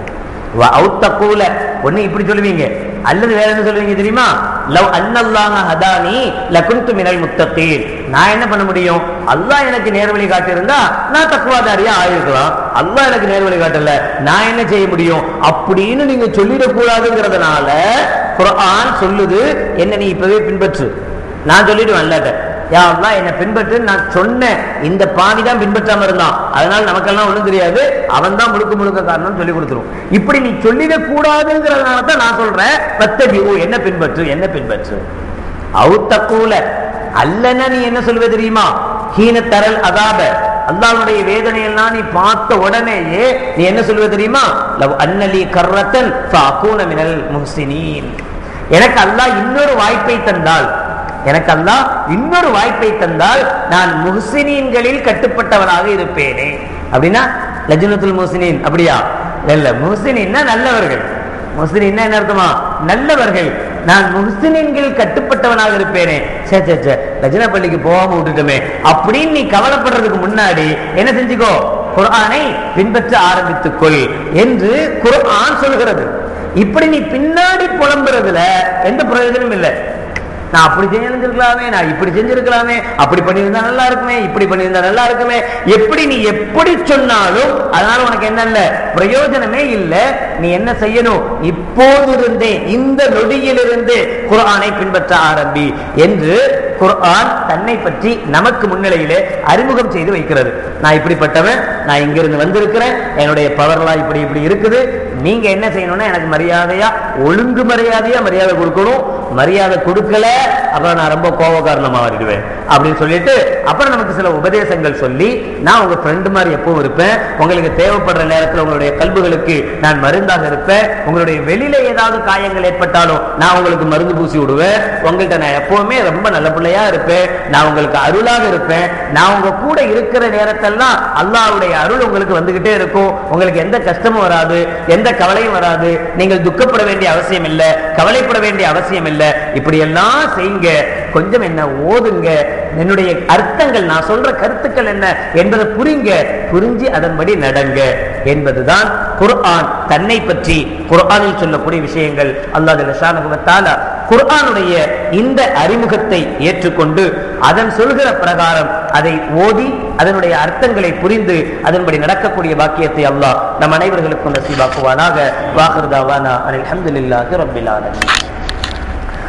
Speaker 1: ஒண்ணு இப்படி சொல்லுவீங்க, அல்லது வேற என்ன சொல்லுவீங்க தெரியுமா? லவ் அன்னல்லாஹ ஹதானி லகுன்து மினல் முத்தகீன், நான் என்ன பண்ண முடியும்? அல்லாஹ் எனக்கு நேர்வழி காட்டியிருந்தா நான் தக்வாதாரியா ஆயிருக்கலாம். அல்லாஹ் எனக்கு நேர்வழி காட்டல, நான் என்ன செய்ய முடியும் அப்படின்னு நீங்க சொல்லிடக்கூடாதுங்கிறதுனால குர்ஆன் சொல்லுது, என்ன நீ இப்பவே பின்பற்று. நான் சொல்லிடுவேன் அல்லாஹ்ட்ட, யா அல்லாஹ் என்னை பின்பற்று, நான் சொன்னேன் இந்த பாவி தான் பின்பற்றாம இருந்தான், அதனால நமக்கெல்லாம் ஒண்ணும் தெரியாது, அவன் தான் முழுக்க முழுக்க காரணம் சொல்லி கொடுத்துரும். இப்படி நீ சொல்லிட கூடாதுங்கிறதுனால தான் நான் சொல்றேன், பத்தபிஉ, என்ன பின்பற்று என்ன பின்பற்று. அவுத்தக்கூல அல்லனா நீ என்ன சொல்லுவே தெரியுமா? ஹீன தரல் அதாப, அல்லாஹ்வுடைய வேதனையெல்லாம் நீ பார்த்த உடனேயே நீ என்ன சொல்லுவே தெரியுமா? லவ் அன்னலி கர்ரத்தன் ஃபஅகூன மினல் முஹ்சினீன், எனக்கு அல்லாஹ் இன்னொரு வாய்ப்பை தந்தால், எனக்கு அல்லாஹ் இன்னொரு வாய்ப்பை தந்தால் நான் முஹ்சினீன்களில் கட்டுப்பட்டவனாக இருப்பேனே. அப்படின்னா லஜ்னத்துல் முஹ்சினீன் அப்படியா? இல்ல, முஹ்சினீன்னா நல்லவர்கள். முஹ்சினீன்னா என்ன அர்த்தமா? நல்லவர்கள். நான் முஹ்சினீன்களில் கட்டுப்பட்டவனாக இருப்பேனே. சே சே சே லஜ்னா பள்ளிக்கு போகாம விட்டுட்டோமே அப்படின்னு நீ கவலைப்படுறதுக்கு முன்னாடி என்ன செஞ்சுக்கோ? குர்ஆனை பின்பற்ற ஆரம்பித்துக்கொள் என்று குர்ஆன் சொல்கிறது. இப்படி நீ பின்னாடி புலம்புறதுல எந்த பிரயோஜனமும் இல்லை. நான் அப்படி செஞ்சிருக்கலாமே, நான் இப்படி செஞ்சிருக்கலாமே, அப்படி பண்ணியிருந்தா நல்லா இருக்குமே, இப்படி பண்ணியிருந்தா நல்லா இருக்குமே, எப்படி நீ எப்படி சொன்னாலும் அதனால உனக்கு என்ன இல்ல, பிரயோஜனமே இல்லை. நீ என்ன செய்யணும்? இப்போதிருந்தே, இந்த நொடியிலிருந்து குர்ஆனை பின்பற்ற ஆரம்பி என்று குர்ஆன் தன்னை பற்றி நமக்கு முன்னிலையிலே அறிமுகம் செய்து வைக்கிறது. நான் இப்படிப்பட்டவன், நான் இங்கிருந்து வந்திருக்கிறேன், என்னுடைய பவர்லாம் இப்படி இப்படி இருக்குது, நீங்க என்ன செய்யணும்னா எனக்கு மரியாதையா, ஒழுங்கு மரியாதையா மரியாதை கொடுக்கணும். மரியாதை கொடுக்கல அப்புறம் நான் ரொம்ப கோபக்காரணமா மாறிடுவேன் அப்படின்னு சொல்லிட்டு அப்புறம் நமக்கு சில உபதேசங்கள் சொல்லி, நான் உங்க ஃப்ரெண்டு மாதிரி எப்பவும் இருப்பேன், உங்களுக்கு தேவைப்படுற நேரத்தில் உங்களுடைய கல்புகளுக்கு நான் மருந்தாக இருப்பேன், உங்களுடைய வெளியில ஏதாவது காயங்கள் ஏற்பட்டாலும் நான் உங்களுக்கு மருந்து பூசி விடுவேன், உங்கள்கிட்ட நான் எப்பவுமே ரொம்ப நல்ல பிள்ளையா இருப்பேன், நான் உங்களுக்கு அருளாக இருப்பேன், நான் உங்க கூட இருக்கிற நேரத்தெல்லாம் அல்லாஹ்வுடைய அருள் உங்களுக்கு வந்துகிட்டே இருக்கும், உங்களுக்கு எந்த கஷ்டமும் வராது, எந்த கவலையும் வராது, நீங்கள் துக்கப்பட வேண்டிய அவசியம் இல்லை, கவலைப்பட வேண்டிய அவசியம் இல்லை. இப்படி எல்லாம் செய்யுங்க, கொஞ்சம் என்ன ஓதுங்க, என்னுடைய அர்த்தங்கள், நான் சொல்ற கருத்துக்கள் என்ன என்பதை புரிங்க, புரிஞ்சு அதன்படி நடங்க என்பதுதான் குர்ஆன் தன்னை பற்றி குர்ஆனில் சொல்லக்கூடிய விஷயங்கள். அல்லாஹ் ஜல்லஷானஹு வ தஆலா குர்ஆனுடைய இந்த அறிமுகத்தை ஏற்றுக்கொண்டு அதன் சொல்கிற பிரகாரம் அதை ஓதி அதனுடைய அர்த்தங்களை புரிந்து அதன்படி நடக்கக்கூடிய பாக்கியத்தை அல்லாஹ் நம் அனைவர்களுக்கும் நசீபாக்குவானாக. வாஹிர் தாவானா அல்ஹம்துலில்லாஹி ரப்பில் ஆலமீன்.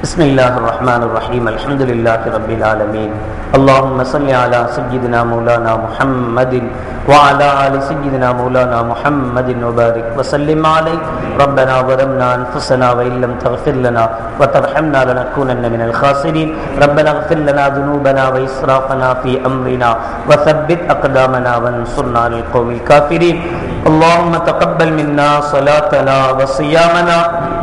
Speaker 1: بسم الله الرحمن الرحيم الحمد لله رب العالمين اللهم صل على سيدنا مولانا محمد وعلى آل سيدنا مولانا محمد وبارك وسلم عليه ربنا ظلمنا أنفسنا وإن لم تغفر لنا وترحمنا لنكونن من الخاسرين ربنا اغفر لنا ذنوبنا وإسرافنا في أمرنا وثبت أقدامنا وانصرنا على القوم الكافرين اللهم تقبل منا صلاتنا وصيامنا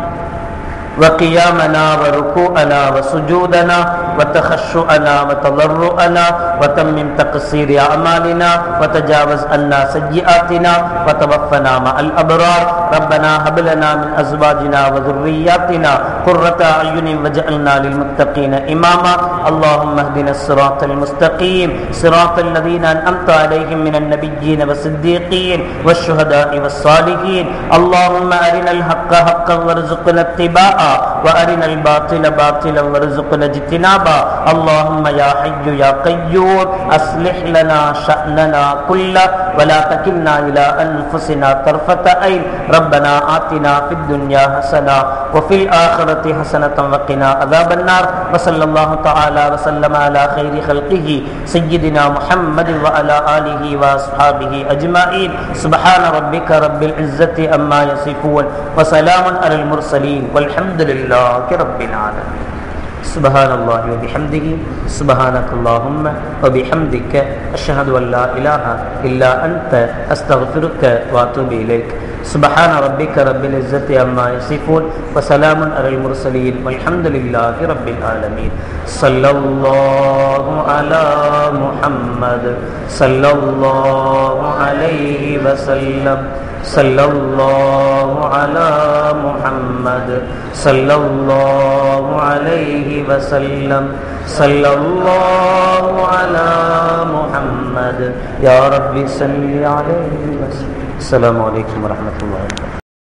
Speaker 1: وقيامنا وركوعنا وسجودنا وتخشعنا وتضرعنا وتمم تقصير أعمالنا وتجاوز عنا سيئاتنا وتوفنا مع الأبرار ربنا هب لنا من أزواجنا وذرياتنا قرة أعين واجعلنا للمتقين إماما اللهم اهدنا الصراط المستقيم صراط الذين أنعمت عليهم من النبيين والصديقين والشهداء والصالحين اللهم أرنا الحق حقا وارزقنا اتباعه وأرنا الباطل باطلا وارزقنا اجتنابا اللهم يا حي يا قيوم أصلح لنا شأننا كله ولا تكلنا إلى أنفسنا طرفة عين ربنا آتنا في الدنيا حسنة وفي الآخرة حسنة وقنا عذاب النار وصلى الله تعالى وسلم على خير خلقه سيدنا محمد وعلى آله وأصحابه أجمعين سبحان ربك رب العزة عما يصفون وسلام على المرسلين والحمد لله رب العالمين سبحان الله وبحمده سبحانك اللهم وبحمدك أشهد أن لا إله إلا أنت أستغفرك وأتوب إليك سبحان ربك رب العزة عما يصفون وسلام على المرسلين والحمد لله رب العالمين صلى الله على محمد صلى الله عليه وسلم صلى الله على محمد صلى الله عليه وسلم صلى الله على محمد يا رب صل عليه وسلم السلام عليكم ورحمة الله وبركاته.